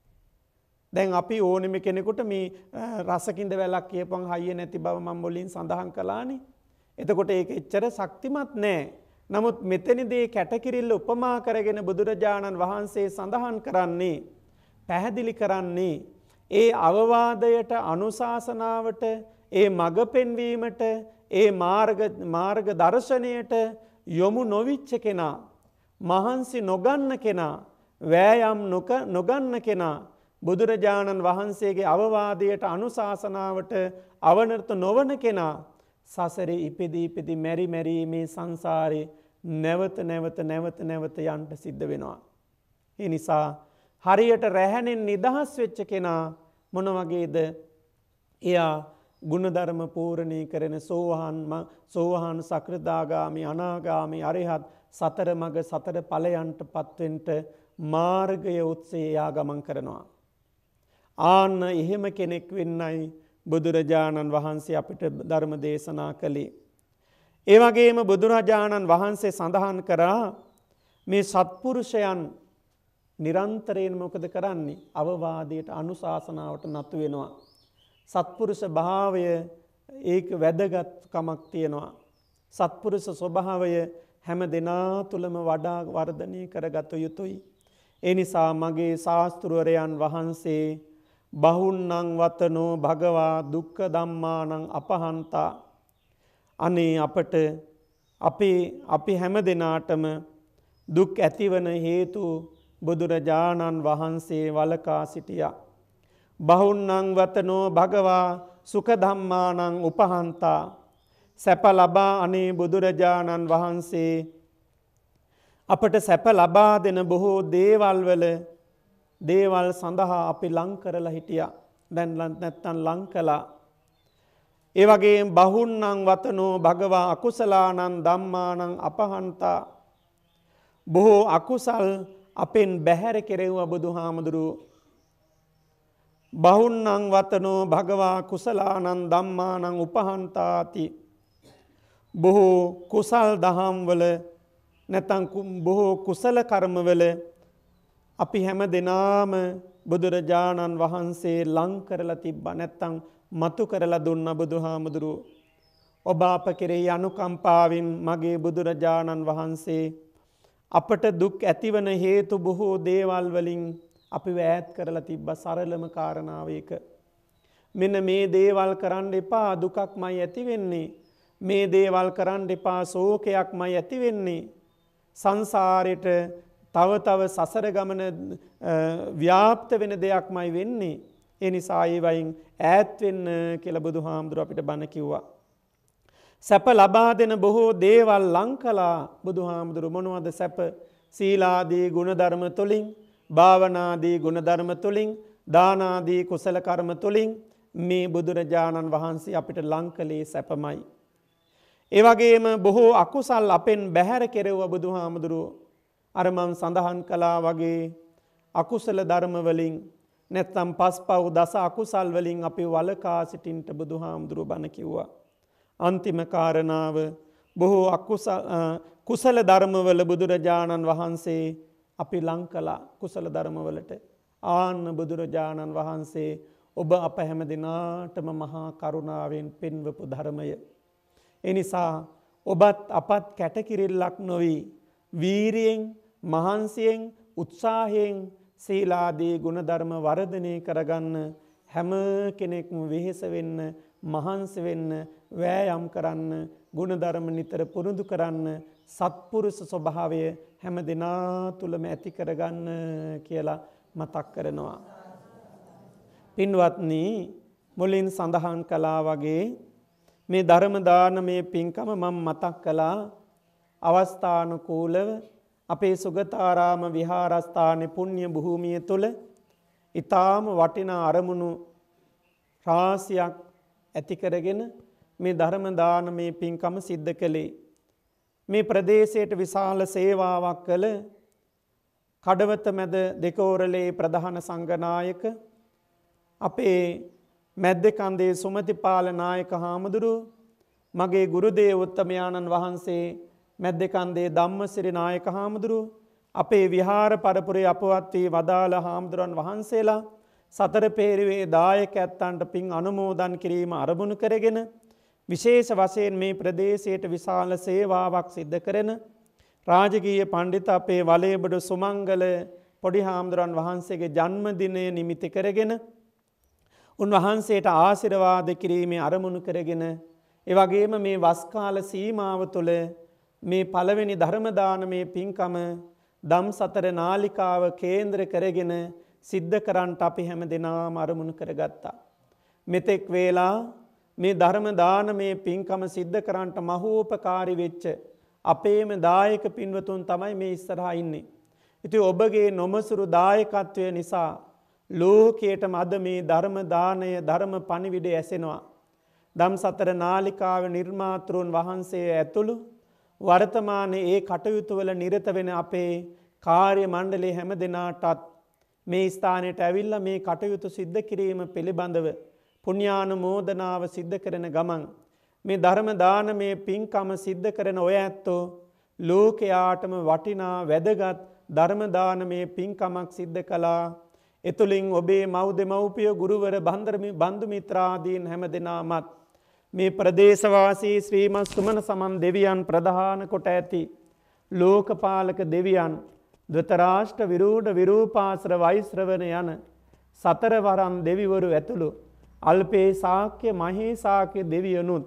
දැන් අපි ඕනෙම කෙනෙකුට මේ රසකින්ද වැලක් කියපන් හයිය නැති බව මම මුලින් සඳහන් කළානේ. එතකොට ඒක එච්චර ශක්තිමත් නෑ. නමුත් මෙතනදී කැටකිරිල්ල උපමා කරගෙන බුදුරජාණන් වහන්සේ සඳහන් කරන්නේ පැහැදිලි කරන්නේ ඒ අවවාදයට අනුශාසනාවට ඒ මඟ පෙන්වීමට ඒ මාර්ග මාර්ග දර්ශනයට යොමු නොවිච්ච කෙනා මහන්සි නොගන්න කෙනා වෑයම් නොගන්න කෙනා බුදුරජාණන් වහන්සේගේ අවවාදයට අනුශාසනාවට අවනත නොවන කෙනා සසරේ ඉපදී ඉපදී මෙරි මෙරි මේ සංසාරේ නැවත නැවත නැවත නැවත යන්න සිද්ධ වෙනවා. ඒ නිසා හරියට රැහැනෙන් නිදහස් වෙච්ච කෙනා මොන වගේද? එයා ගුණධර්ම පූර්ණී කරන සෝවාන් සෝවාන් සකෘදාගාමි අනාගාමි අරිහත් සතර මඟ සතර ඵලයන්ටපත් වෙන්න මාර්ගය ඔස්සේ යා ගමන් කරනවා. ආන්න එහෙම කෙනෙක් වෙන්නයි බුදුරජාණන් වහන්සේ අපිට ධර්ම දේශනා කළේ. ඒ වගේම බුදුරජාණන් වහන්සේ සඳහන් කරා මේ සත්පුරුෂයන් නිරන්තරයෙන් මොකද කරන්නේ? අවවාදයට අනුශාසනාවට නතු වෙනවා. සත්පුරුෂ භාවය ඒක වැදගත්කමක් තියෙනවා. සත්පුරුෂ ස්වභාවය හැම දෙනා තුළම වඩා වර්ධනය කරගත යුතුයි. ඒ නිසා මගේ ශාස්ත්‍රවරයන් වහන්සේ බහුන්නං වතනෝ භගවා දුක්ඛ ධම්මානං අපහන්තා අනේ අපට අපේ අපි හැම දිනාටම දුක් ඇතිවන හේතු බුදුරජාණන් වහන්සේ වලකා සිටියා. බහුන්නං වතනෝ භගවා සුඛ ධම්මානං උපහන්තා සැප ලබා අනේ බුදුරජාණන් වහන්සේ අපට සැප ලබා දෙන බොහෝ දේවල් වල දේවල් සඳහා අපි ලං කරලා හිටියා. දැන් නැත්තම් ලං කළා. ඒ වගේම බහුන්නං වතනෝ භගවා අකුසලානං ධම්මානං අපහන්තා බොහෝ අකුසල් අපෙන් බැහැර කෙරෙව්වා බුදුහාමුදුරුවෝ. බහුන්නං වතනෝ භගවා කුසලානං ධම්මානං උපහන්තාති බොහෝ කුසල් දහම් වල නැත්නම් බොහෝ කුසල කර්ම වල අපි හැම දිනාම බුදුරජාණන් වහන්සේ ලං කරලා තිබ්බා. නැත්නම් මතු කරලා දුන්න බුදුහාමුදුරුවෝ. ඔබ අප කෙරෙහි අනුකම්පාවෙන් මගේ බුදුරජාණන් වහන්සේ අපට දුක් ඇතිවන හේතු බොහෝ දේවල් වලින් අපි ඈත් කරලා තිබ්බ සරලම කාරණාව ඒක. මෙන්න මේ දේවල් කරන්න එපා දුකක්මයි ඇති වෙන්නේ. මේ දේවල් කරන්න එපා ශෝකයක්මයි ඇති වෙන්නේ. සංසාරෙට තව තව සසර ගමන ව්‍යාප්ත වෙන දෙයක්මයි වෙන්නේ. ඒ නිසා ඒ වයින් ඈත් වෙන්න කියලා බුදුහාමුදුරුවෝ අපිට බණ කිව්වා. සැප ලබා දෙන බොහෝ දේවල් ලං කළා බුදුහාමුදුරුවෝ. මොනවද සැප? සීලාදී ගුණධර්ම තුලින්, භාවනාදී ගුණධර්ම තුලින්, දානාදී කුසල කර්ම තුලින් මේ බුදුරජාණන් වහන්සේ අපිට ලං කළේ සැපමයි. ඒ වගේම බොහෝ අකුසල් අපෙන් බැහැර කෙරෙව්වා බුදුහාමුදුරුවෝ. අර මම සඳහන් කළා වගේ අකුසල ධර්ම වලින් නැත්නම් පස්පව් දස අකුසල් වලින් අපි වලකා සිටින්න බුදුහාමුදුරුවෝ බණ කිව්වා. අන්තිම කාරණාව බොහෝ අකුසල කුසල ධර්මවල බුදුරජාණන් වහන්සේ අපි ලං කළා කුසල ධර්මවලට. ආන්න බුදුරජාණන් වහන්සේ ඔබ අප හැම දිනාටම මහා කරුණාවෙන් පෙන්වපු ධර්මය. ඒ නිසා ඔබත් අපත් කැටකිරිල්ලක් නොවි වීරියෙන් මහන්සියෙන් උත්සාහයෙන් සීලාදී ගුණධර්ම වර්ධනය කරගන්න හැම කෙනෙක්ම වෙහෙස වෙන්න මහන්සි වෙන්න වෑයම් කරන්න ගුණධර්ම නිතර පුරුදු කරන්න සත්පුරුෂ ස්වභාවය හැම දිනා තුලම ඇති කරගන්න කියලා මතක් කරනවා. පින්වත්නි මුලින් සඳහන් කළා වගේ මේ ධර්ම දානමේ පින්කම මම මතක් කළා අවස්ථානුකූලව අපේ සුගතාරාම විහාරස්ථානයේ පුණ්‍ය භූමිය තුල ඊටාම වටිනා අරමුණු රාශියක් ඇති කරගෙන මේ ධර්ම දානමේ පින්කම සිද්ධ කළේ. මේ ප්‍රදේශයට විශාල සේවාවක් කළ කඩවත මැද දෙකෝරළේ ප්‍රධාන සංඝනායක අපේ මැද්දකන්දේ සුමතිපාල නායක හාමුදුරුව මගේ ගුරුදේව උත්තමයාණන් වහන්සේ මැද්දකන්දේ ධම්මසිරි නායක හාමුදුරුව අපේ විහාර පරපුරේ අපවත් වී වදාළ හාමුදුරන් වහන්සේලා සතර පේරුවේ දායකයන්ට පින් අනුමෝදන් කිරීම අරමුණු කරගෙන විශේෂ වශයෙන් මේ ප්‍රදේශයට විශාල සේවාවක් සිද්ධ කරන රාජකීය පඬිත අපේ වලේබඩ සුමංගල පොඩි හාමුදුරන් වහන්සේගේ ජන්මදිනය නිමිති කරගෙන උන්වහන්සේට ආශිර්වාද කිරීමේ අරමුණු කරගෙන ඒ වගේම මේ වස් කාල සීමාව තුළ මේ පළවෙනි ධර්ම දානමේ පින්කම දම් සතර නාලිකාව කේන්ද්‍ර කරගෙන සිද්ධ කරන්නට අපි හැම දිනම අරමුණු කරගත්තා. මෙතෙක් වේලා මේ ධර්ම දානමේ පින්කම සිද්ධ කරන්නට මහෝපකාරී වෙච්ච අපේම දායක පින්වතුන් තමයි මේ ඉස්සරහා ඉන්නේ. ඉතින් ඔබගේ නොමසුරු දායකත්වය නිසා ලෝකයටම අද මේ ධර්ම දානය ධර්ම පණිවිඩය ඇසෙනවා. දම් සතර නාලිකාවේ නිර්මාතෘන් වහන්සේ ඇතුළු වර්තමානයේ ඒ කටයුතු වල නිරත වෙන අපේ කාර්ය මණ්ඩලයේ හැම දෙනාටත් මේ ස්ථානයට ඇවිල්ලා මේ කටයුතු සිද්ධ කිරීම පිළිබඳව පුණ්‍යානුමෝදනාව සිද්ධ කරන ගමන් මේ ධර්ම දානමේ පින්කම සිද්ධ කරන ඔය ඇත්තෝ ලෝකයාටම වටිනා වැදගත් ධර්ම දානමේ පින්කමක් සිද්ධ කළා. එතුලින් ඔබේ මව් දෙමව්පිය ගුරුවර බන්දු මිත්‍රාදීන් හැම දෙනාමත් මේ ප්‍රදේශවාසී ශ්‍රීමත් සුමන සමන් දෙවියන් ප්‍රධාන කොට ඇති ලෝකපාලක දෙවියන් ධෘතරාෂ්ට්‍ර විරූඪ විරූපාශ්‍ර වෛශ්‍රවණ යන සතරවරන් දෙවිවරු ඇතුළු අල්පේ ශාක්‍ය මහේ ශාක්‍ය දෙවියනුත්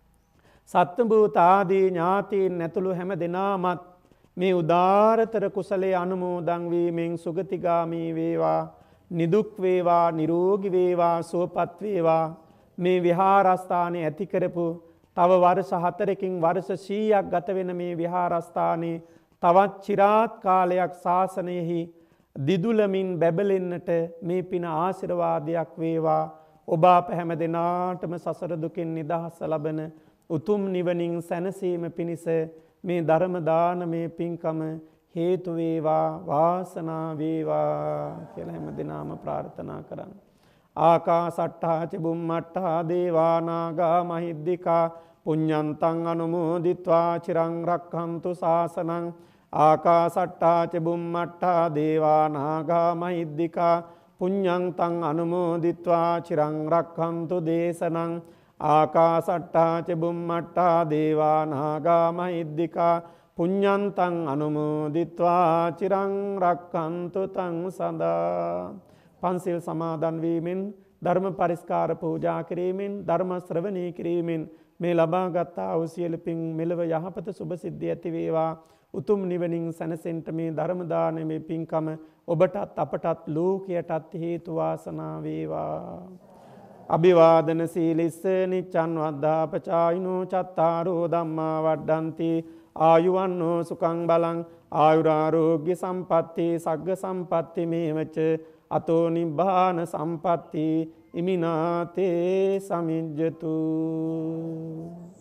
සත්භූත ආදී ඥාතීන් ඇතුළු හැම දෙනාමත් මේ උදාරතර කුසලයේ අනුමෝදන් වීමෙන් සුගතිගාමී වේවා නිදුක් වේවා නිරෝගී වේවා සුවපත් වේවා. මේ විහාරස්ථානයේ ඇති කරපු තව වර්ෂ හතරකින් වර්ෂ සීයක් ගත වෙන මේ විහාරස්ථානයේ තවත් চিරාත් කාලයක් ශාසනයෙහි දිදුලමින් බැබලෙන්නට මේ පින ආශිර්වාදයක් වේවා. ඔබ අප හැම දිනාටම සසර දුකින් නිදහස ලබන උතුම් නිවනින් සැනසීම පිණිස මේ ධර්ම දානමේ පින්කම හේතු වේවා වාසනා වේවා කියලා හැම දිනම ප්‍රාර්ථනා කරන්න. ආකාසට්ඨා ච බුම්මට්ඨා දේවා නාග මහිද්దికා පුඤ්ඤන්තං අනුමෝදිත්වා චිරං රක්ඛන්තු ශාසනං. ආකාසට්ඨා ච බුම්මට්ඨා දේවා නාග මහිද්దికා පුඤ්ඤන්තං අනුමෝදිත්වා චිරං රක්ඛන්තු දේශනං. ආකාසට්ඨා ච බුම්මට්ඨා දේවා නාග මහිද්దికා පුඤ්ඤන්තං අනුමෝදිත්වා චිරං රක්ඛන්තු තං සදා. පන්සිල් සමාදන් වීමෙන් ධර්ම පරිස්කාර පූජා කිරීමෙන් ධර්ම ශ්‍රවණය කිරීමෙන් මේ ලබාගත් ආ වූ සියලු පින් මෙලව යහපත සුභ සිද්ධිය ඇති වේවා. උතුම් නිවනින් සැනසෙන්න මේ ධර්ම දානමේ පින්කම ඔබටත් අපටත් ලෝකයටත් හේතු වාසනා වේවා. අභිවාදන සීලිස්ස නිච්ඡන් වද්ධාපචායිනෝ චත්තාරෝ ධම්මා වඩ්ඩಂತಿ ආයුවන්නෝ සුඛං බලං ආයුරාෝග්‍ය සම්පatti සග්ග සම්පatti මේවච අතෝ නිබ්බාන සම්පatti ඉමිනාතේ සමිජ්ජතු.